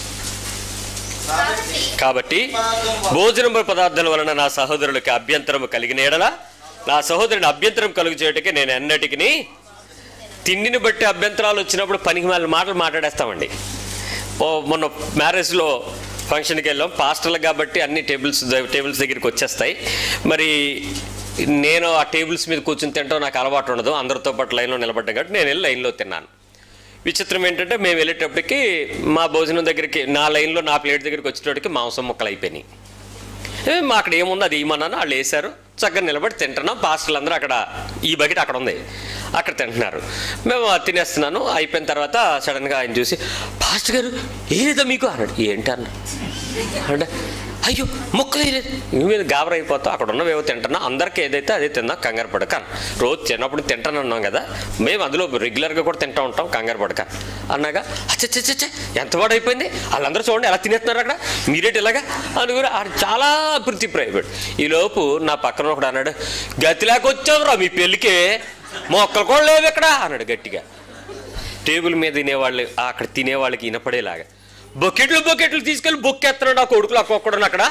కాబట్టి భోజన పదార్థాల వలన నా సహోదరులకి అభ్యంతరం కలిగిన ఎడల నా సహోదరుని అభ్యంతరం కలుగు చేయటకే నేను ఎన్నటికి తిండిని బట్టి అభ్యంతరాలు వచ్చినప్పుడు పనికి మళ్ళీ మాటలు మాట్లాడేస్తామండి. మొన్న మ్యారేజ్లో ఫంక్షన్కి వెళ్ళాం, పాస్టర్లు కాబట్టి అన్ని టేబుల్స్ టేబుల్స్ దగ్గరికి వచ్చేస్తాయి. మరి నేను ఆ టేబుల్స్ మీద కూర్చుని తింటాం నాకు అలవాటు ఉండదు, అందరితో పాటు లైన్లో నిలబడ్డాం కాబట్టి నేను వెళ్ళి లైన్లో తిన్నాను. విచిత్రం ఏంటంటే మేము వెళ్ళేటప్పటికి మా భోజనం దగ్గరికి, నా లైన్లో నా ప్లేట్ దగ్గరికి వచ్చేటప్పటికి మాంసం ముక్కలు అయిపోయినాయి. మా అక్కడ ఏముందో అది ఇమ్మన్నాను, వాళ్ళు వేశారు, చక్కగా నిలబడి తింటున్నాం. పాస్టర్లు అందరూ అక్కడ, ఈ బకెట్ అక్కడ ఉంది, అక్కడ తింటున్నారు. మేము తినేస్తున్నాను. అయిపోయిన తర్వాత సడన్గా ఆయన చూసి, పాస్టర్ గారు ఏలేదా మీకు అన్నాడు. ఏంటి అన్న అంటే, అయ్యో మొక్కలు వేయలేదు. మీద గాబర అయిపోతాం. అక్కడ ఉన్నవేవో తింటున్నా, అందరికీ ఏదైతే అదే తిన్నా, కంగారు పడక. రోజు తిన్నప్పుడు తింటాను అన్నాం కదా, మేము అందులో రెగ్యులర్గా కూడా తింటూ ఉంటాం, కంగారు పడక అన్నాగా. అచ్చచ్చచ్చ ఎంత వాడు అయిపోయింది, వాళ్ళందరూ చూడండి ఎలా తినేస్తున్నారు అక్కడ, మీరేటి ఇలాగా అని కూడా చాలా అభివృద్ధి ప్రయోజనం. ఈలోపు నా పక్కన ఒకడు అన్నాడు, గతిలాగా వచ్చావురా మీ పెళ్ళికే, మొక్కలు కూడా లేవు ఇక్కడ అన్నాడు గట్టిగా. టేబుల్ మీద తినేవాళ్ళు, అక్కడ తినేవాళ్ళకి వినపడేలాగా బకెట్లు బకెట్లు తీసుకెళ్ళి బొక్కేస్తున్నాడు ఆ కొడుకులు ఒక్కొక్కడు అక్కడ.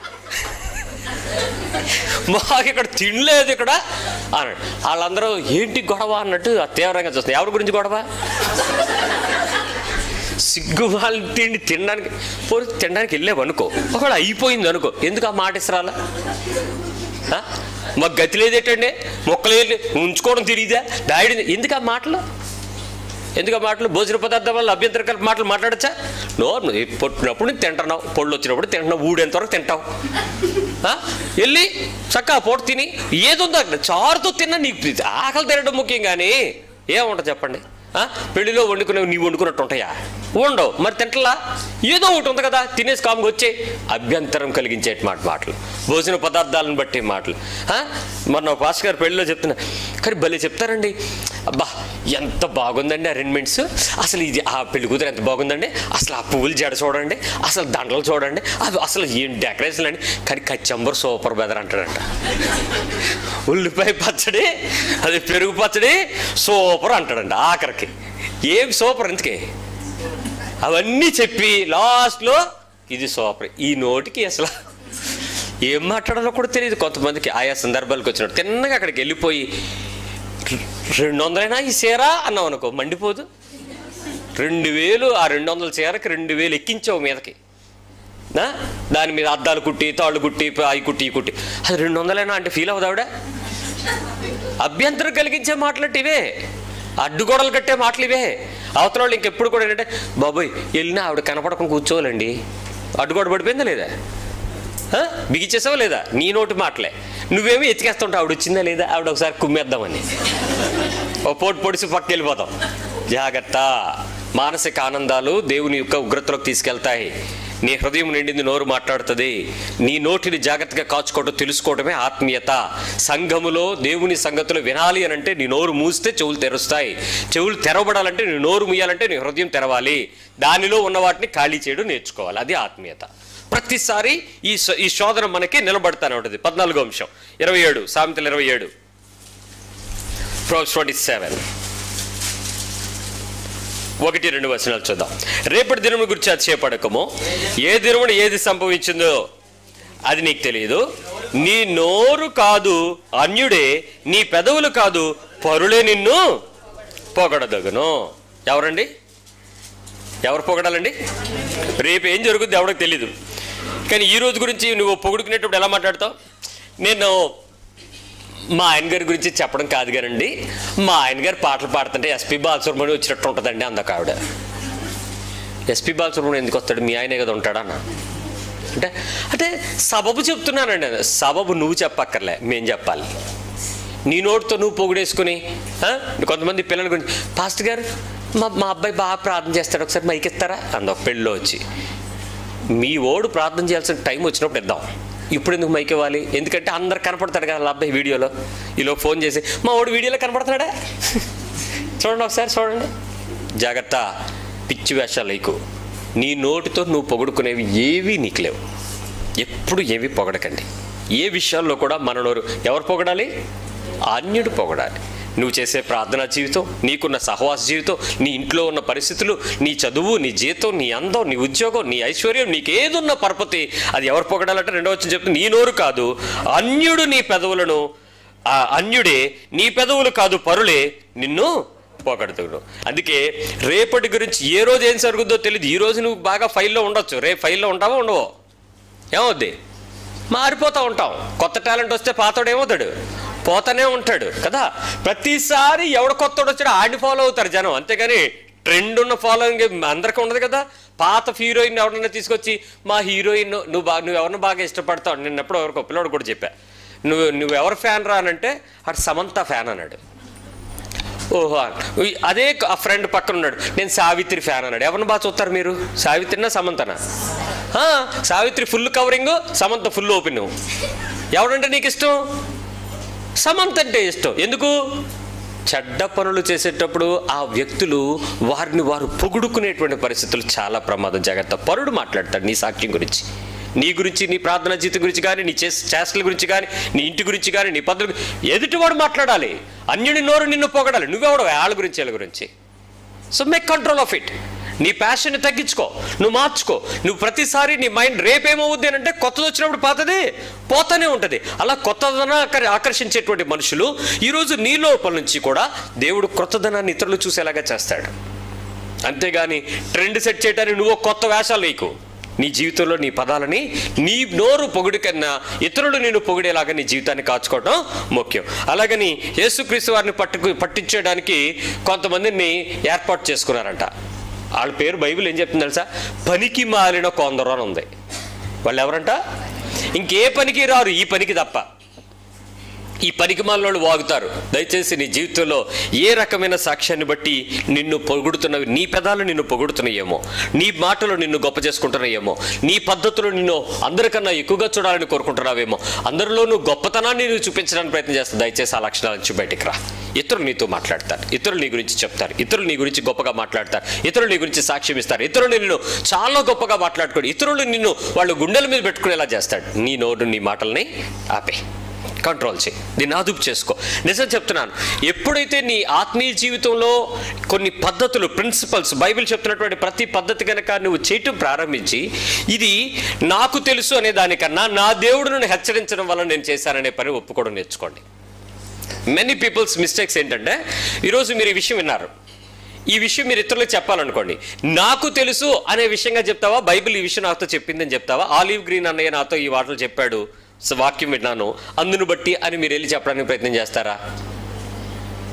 మాకు ఇక్కడ తినలేదు ఇక్కడ అన్నాడు. వాళ్ళందరూ ఏంటి గొడవ అన్నట్టు తీవ్రంగా చూస్తారు. ఎవరి గురించి గొడవ? సిగ్గు వాళ్ళు తిండి తినడానికి పోయి తినడానికి వెళ్ళావు అనుకో, ఒకవేళ అయిపోయింది అనుకో, ఎందుకు ఆ మాట ఇస్తారా? మాకు గతి లేదేటండి, మొక్కలు ఉంచుకోవడం తిరిగిదా డాడీ, ఎందుకు ఆ మాటలు? ఎందుకు ఆ మాటలు? భోజన పదార్థం వల్ల అభ్యంతర కలిపి మాటలు మాట్లాడచ్చా? నో, పొట్టినప్పుడు తింటున్నావు, పొళ్ళు వచ్చినప్పుడు తింటున్నావు, ఊడేంతవరకు తింటావు. వెళ్ళి చక్కగా పూట తిని ఏదుందో అక్కడ చారుతో తిన్నా నీకు ఆకలి తినడం ముఖ్యం. కానీ ఏముంటుంది చెప్పండి? పెళ్లిలో వండుకునేవి నీవు వండుకున్నట్టు ఉంటాయా? ఉండవు. మరి తింటలా ఏదో ఒకటి ఉంది కదా, తినేసి కాముగా వచ్చే అభ్యంతరం కలిగించే మాట మాటలు, భోజన పదార్థాలను బట్టి మాటలు. మరి నా పాస్ గారు పెళ్లిలో చెప్తున్నా, కానీ భలే చెప్తారండి, అబ్బా ఎంత బాగుందండి అరేంజ్మెంట్స్, అసలు ఇది ఆ పెళ్లి కూతురు ఎంత బాగుందండి, అసలు ఆ పువ్వులు జడ చూడండి, అసలు దండలు చూడండి, అవి అసలు ఏం డెకరేషన్ అండి, కానీ కచ్చంబర్ సూపర్ బెదర్ అంటాడంట. ఉల్లిపాయ పచ్చడి, అది పెరుగు పచ్చడి సూపర్ అంటాడంట. ఆఖరికి ఏం సూపర్ ఎందుకే అవన్నీ చెప్పి లాస్ట్లో ఇది సూపర్. ఈ నోటికి అసలు ఏం మాట్లాడాలో కూడా తెలియదు కొంతమందికి. ఆయా సందర్భాలకు వచ్చినట్టు తిన్నగా అక్కడికి వెళ్ళిపోయి రెండు వందలైనా ఈ చీర అన్నావు అనుకో, మండిపోదు. రెండు వేలు ఆ రెండు వందల చీరకి రెండు వేలు ఎక్కించావు మీదకి, దాని మీద అద్దాలు కుట్టి, తాళ్ళు కుట్టి, అవి కుట్టి, ఈ కుట్టి, అది రెండు వందలైనా అంటే ఫీల్ అవుదావిడ. అభ్యంతరం కలిగించే మాటలు ఇవే, అడ్డుగోడలు కట్టే మాటలు ఇవే. అవతల వాళ్ళు ఇంకెప్పుడు కూడా ఏంటంటే బాబోయ్ వెళ్ళినా ఆవిడ కనపడకుండా కూర్చోవాలండి, అడ్డుగోడ పడిపోయిందా లేదా, బిగిచేసావా లేదా, నీ నోటి మాటలే. నువ్వేమో ఎత్తికేస్తుంటావు ఆవిడ వచ్చిందా లేదా, ఆవిడ ఒకసారి కుమ్మేద్దామని ఓ పోటు పొడిసి పక్క వెళ్ళిపోతాం. జాగ్రత్త, మానసిక ఆనందాలు దేవుని యొక్క ఉగ్రతలోకి తీసుకెళ్తాయి. నీ హృదయం నిండింది నోరు మాట్లాడుతుంది. నీ నోటిని జాగ్రత్తగా కాచుకోవడం తెలుసుకోవడమే ఆత్మీయత. సంఘములో దేవుని సంగతులు వినాలి అని అంటే నీ నోరు మూస్తే చెవులు తెరుస్తాయి. చెవులు తెరవబడాలంటే నీ నోరు మూయాలంటే నీ హృదయం తెరవాలి. దానిలో ఉన్న వాటిని ఖాళీ చేయడం నేర్చుకోవాలి. అది ఆత్మీయత. ప్రతిసారి ఈ ఈ శోధన మనకి నిలబడతానే ఉంటుంది. పద్నాలుగో అంశం ఇరవై ఏడు సామెతలు ఇరవై ఏడు ప్రోవర్బ్స్ ట్వంటీ సెవెన్ ఒకటి రెండు వచనాలు చూద్దాం. రేపటి దినము గురించి అతిశయపడకము, ఏ దినమున ఏది సంభవించిందో అది నీకు తెలియదు. నీ నోరు కాదు అన్యుడే, నీ పెదవులు కాదు పరులే నిన్ను పొగడదగును. ఎవరండి, ఎవరు పొగడాలండి? రేపు ఏం జరుగుద్ది ఎవరికి తెలీదు. కానీ ఈ రోజు గురించి నువ్వు పొగుడుకునేటప్పుడు ఎలా మాట్లాడతావు? నేను మా ఆయన గారి గురించి చెప్పడం కాదు కానండి, మా ఆయన గారు పాటలు పాడుతుంటే ఎస్పి బాలసుబ్రహ్మణ్యం వచ్చినట్టు ఉంటుందండి అందక ఆవిడ. ఎస్పి బాలసుబ్రహ్మణ్యం ఎందుకు వస్తాడు, మీ ఆయనే కదా ఉంటాడన్న అంటే అంటే సబబు చెప్తున్నానండి. సబబు నువ్వు చెప్పక్కర్లే, మేము చెప్పాలి. నీ నోటితో నువ్వు పొగిడేసుకుని కొంతమంది పిల్లల గురించి, పాస్టర్ గారు మా మా అబ్బాయి బాగా ప్రార్థన చేస్తాడు, ఒకసారి మైక్ ఇస్తారా అంద పెళ్ళిలో వచ్చి. మీ ఓడు ప్రార్థన చేయాల్సిన టైం వచ్చినప్పుడు ఇద్దాం, ఇప్పుడు ఎందుకు మైక్ ఇవ్వాలి? ఎందుకంటే అందరు కనపడతాడు కదా అబ్బాయి వీడియోలో. ఈలో ఫోన్ చేసి మా ఓడు వీడియోలో కనపడుతున్నాడా చూడండి ఒకసారి చూడండి. జాగ్రత్త, పిచ్చి వేషాలు లేకు. నీ నోటితో నువ్వు పొగుడుకునేవి ఏవి నీకు లేవు. ఎప్పుడు ఏవి పొగడకండి. ఏ విషయాల్లో కూడా మన నోరు ఎవరు పొగడాలి? అన్యుడు పొగడాలి. నువ్వు చేసే ప్రార్థనా జీవితం, నీకున్న సహవాస జీవితం, నీ ఇంట్లో ఉన్న పరిస్థితులు, నీ చదువు, నీ జీతం, నీ అందం, నీ ఉద్యోగం, నీ ఐశ్వర్యం, నీకేదున్న పరపతి అది ఎవరు పొగడాలంటే రెండో వచ్చిన చెప్తే నీ నోరు కాదు అన్యుడు నీ పెదవులను, ఆ అన్యుడే నీ పెదవులు కాదు పరులే నిన్ను పొగడుతుడు. అందుకే రేపటి గురించి ఏ రోజు ఏం జరుగుద్దో తెలియదు. ఈ రోజు నువ్వు బాగా ఫైల్లో ఉండొచ్చు, రేపు ఫైల్లో ఉంటావో ఉండవో, ఏమవుద్ది? మారిపోతూ ఉంటాం. కొత్త టాలెంట్ వస్తే పాతోడు ఏమవుతాడు? పోతానే ఉంటాడు కదా. ప్రతిసారి ఎవడు కొత్తోడు వచ్చాడో ఆడిని ఫాలో అవుతారు జనం, అంతేగాని ట్రెండ్ ఉన్న ఫాలోయింగ్ అందరికీ ఉండదు కదా. పాత హీరోయిన్ ఎవరన్నా తీసుకొచ్చి మా హీరోయిన్ నువ్వు బాగా నువ్వు ఎవరిని బాగా ఇష్టపడతావు, నేను ఎప్పుడో ఎవరికో పిల్లడు కూడా చెప్పా, నువ్వు నువ్వు ఎవరు ఫ్యాన్ రా అనంటే అటు సమంత ఫ్యాన్ అన్నాడు. ఓహో, అదే ఆ ఫ్రెండ్ పక్కన ఉన్నాడు, నేను సావిత్రి ఫ్యాన్ అన్నాడు. ఎవరిని బాగా చూస్తారు మీరు, సావిత్రినా సమంతనా? Savitri full covering, Samantha full open. ఎవడంటే నీకు ఇష్టం? సమంత అంటే ఇష్టం. ఎందుకు? చెడ్డ పనులు చేసేటప్పుడు ఆ వ్యక్తులు వారిని వారు పొగుడుకునేటువంటి పరిస్థితులు చాలా ప్రమాదం. జాగ్రత్త. పరుడు మాట్లాడతాడు నీ సాక్ష్యం గురించి, నీ గురించి, నీ ప్రార్థనా జీవితం గురించి కానీ, నీ చేష్టల గురించి కానీ, నీ ఇంటి గురించి కానీ, నీ పద్ధతులు. ఎదుటివాడు మాట్లాడాలి, అన్యుడి నోరు నిన్ను పొగడాలి. నువ్వెవడో వాళ్ళ గురించి వాళ్ళ గురించి. So make control of it. నీ ప్యాషన్ని తగ్గించుకో, నువ్వు మార్చుకో. నువ్వు ప్రతిసారి నీ మైండ్ రేపేమవుద్ది అని అంటే కొత్తది వచ్చినప్పుడు పాతది పోతానే ఉంటుంది. అలా కొత్తదన ఆకర్షించేటువంటి మనుషులు ఈరోజు నీ లోపల నుంచి కూడా దేవుడు కొత్తదనాన్ని ఇతరులు చూసేలాగా చేస్తాడు. అంతేగాని ట్రెండ్ సెట్ చేయడానికి నువ్వు కొత్త వేషాలు నీకు. నీ జీవితంలో నీ పదాలని, నీ నోరు పొగిడి కన్నా ఇతరులు నేను పొగిడేలాగా నీ జీవితాన్ని కాచుకోవడం ముఖ్యం. అలాగని యేసుక్రీస్తు వారిని పట్టుకు పట్టించడానికి కొంతమందిని ఏర్పాటు చేసుకున్నారంట. వాళ్ళ పేరు బైబిల్ ఏం చెప్తుంది తెలుసా? పనికి మాలిన కొందరు అని ఉంది. వాళ్ళు ఎవరంట? ఇంకే పనికి రారు, ఈ పనికి తప్ప. ఈ పనికి మాలినోళ్ళు వాగుతారు. దయచేసి నీ జీవితంలో ఏ రకమైన సాక్ష్యాన్ని బట్టి నిన్ను పొగుడుతున్నవి, నీ పెదాలు నిన్ను పొగుడుతున్నాయేమో, నీ మాటలు నిన్ను గొప్ప చేసుకుంటున్నాయేమో, నీ పద్ధతులు నిన్ను అందరికన్నా ఎక్కువగా చూడాలని కోరుకుంటున్నావేమో, అందరిలో నువ్వు గొప్పతనాన్ని నువ్వు చూపించడానికి ప్రయత్నం చేస్తావు. దయచేసి ఆ లక్షణాల నుంచి బయటికి రా. ఇతరులు నీతో మాట్లాడతారు, ఇతరులు నీ గురించి చెప్తారు, ఇతరులు నీ గురించి గొప్పగా మాట్లాడతారు, ఇతరులు నీ గురించి సాక్ష్యం ఇస్తారు, ఇతరులు నిన్ను చాలా గొప్పగా మాట్లాడుకోడు, ఇతరులు నిన్ను వాళ్ళు గుండెల మీద పెట్టుకునేలా చేస్తాడు. నీ నోరు నీ మాటల్ని ఆపే, కంట్రోల్ చేయి, దీన్ని అదుపు చేసుకో. నిజం చెప్తున్నాను, ఎప్పుడైతే నీ ఆత్మీయ జీవితంలో కొన్ని పద్ధతులు, ప్రిన్సిపల్స్, బైబిల్ చెప్తున్నటువంటి ప్రతి పద్ధతి కనుక నువ్వు చేయటం ప్రారంభించి, ఇది నాకు తెలుసు అనే దానికన్నా నా దేవుడు నన్ను హెచ్చరించడం వల్ల నేను చేశాననే పని ఒప్పుకోవడం నేర్చుకోండి. మెనీ పీపుల్స్ మిస్టేక్స్ ఏంటంటే, ఈరోజు మీరు ఈ విషయం విన్నారు, ఈ విషయం మీరు ఇతరులకు చెప్పాలనుకోండి, నాకు తెలుసు అనే విషయంగా చెప్తావా, బైబిల్ ఈ విషయం నాతో చెప్పిందని చెప్తావా, ఆలివ్ గ్రీన్ అన్నయ్య నాతో ఈ మాటలు చెప్పాడు, వాక్యం విన్నాను అందును బట్టి అని మీరు వెళ్ళి చెప్పడానికి ప్రయత్నం చేస్తారా?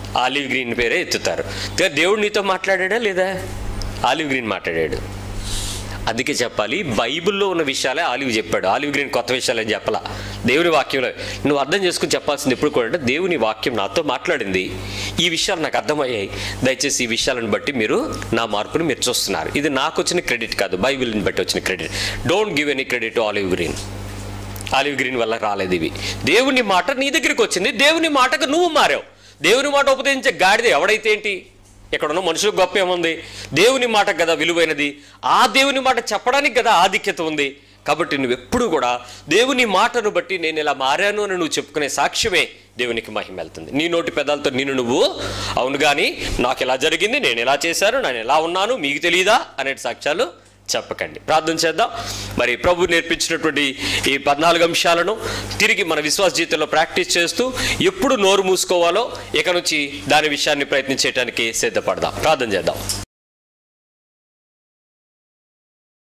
ఆలివ్ గ్రీన్ పేరే ఎత్తుతారు. దేవుడు నీతో మాట్లాడా లేదా? ఆలివ్ గ్రీన్ మాట్లాడాడు. అందుకే చెప్పాలి, బైబిల్లో ఉన్న విషయాలే ఆలివ్ చెప్పాడు. ఆలివ్ గ్రీన్ కొత్త విషయాలు అని చెప్పాలా. దేవుని వాక్యంలో నువ్వు అర్థం చేసుకుని చెప్పాల్సింది ఎప్పుడు కూడా అంటే, దేవుని వాక్యం నాతో మాట్లాడింది, ఈ విషయాలు నాకు అర్థమయ్యాయి, దయచేసి ఈ విషయాలను బట్టి మీరు నా మార్పుని మీరు చూస్తున్నారు. ఇది నాకు వచ్చిన క్రెడిట్ కాదు, బైబిల్ని బట్టి వచ్చిన credit. Don't give any credit to olive green. Olive green వల్ల రాలేదు ఇవి. దేవుని మాట నీ దగ్గరికి వచ్చింది, దేవుని మాటకు నువ్వు మారావు. దేవుని మాట ఉపదేశించే గాడిద ఎవడైతే ఏంటి? ఎక్కడున్న మనుషులకు గొప్ప ఏముంది? దేవుని మాట కదా విలువైనది. ఆ దేవుని మాట చెప్పడానికి కదా ఆధిక్యత ఉంది. కాబట్టి నువ్వు ఎప్పుడు కూడా దేవుని మాటను బట్టి నేను ఇలా మారాను అని నువ్వు చెప్పుకునే సాక్ష్యమే దేవునికి మహిమ వెళ్తుంది. నీ నోటి పెదాలతో నేను నువ్వు అవును కానీ నాకు ఇలా జరిగింది, నేను ఇలా చేశాను, నేను ఎలా ఉన్నాను మీకు తెలియదా అనే సాక్ష్యాలు చెప్పకండి. ప్రార్థన చేద్దాం. మరి ప్రభు నేర్పించినటువంటి ఈ పద్నాలుగు అంశాలను తిరిగి మన విశ్వాస జీవితంలో ప్రాక్టీస్ చేస్తూ ఎప్పుడు నోరు మూసుకోవాలో ఇక నుంచి దాని విషయాన్ని ప్రయత్నించడానికి సిద్ధపడదాం. ప్రార్థన చేద్దాం.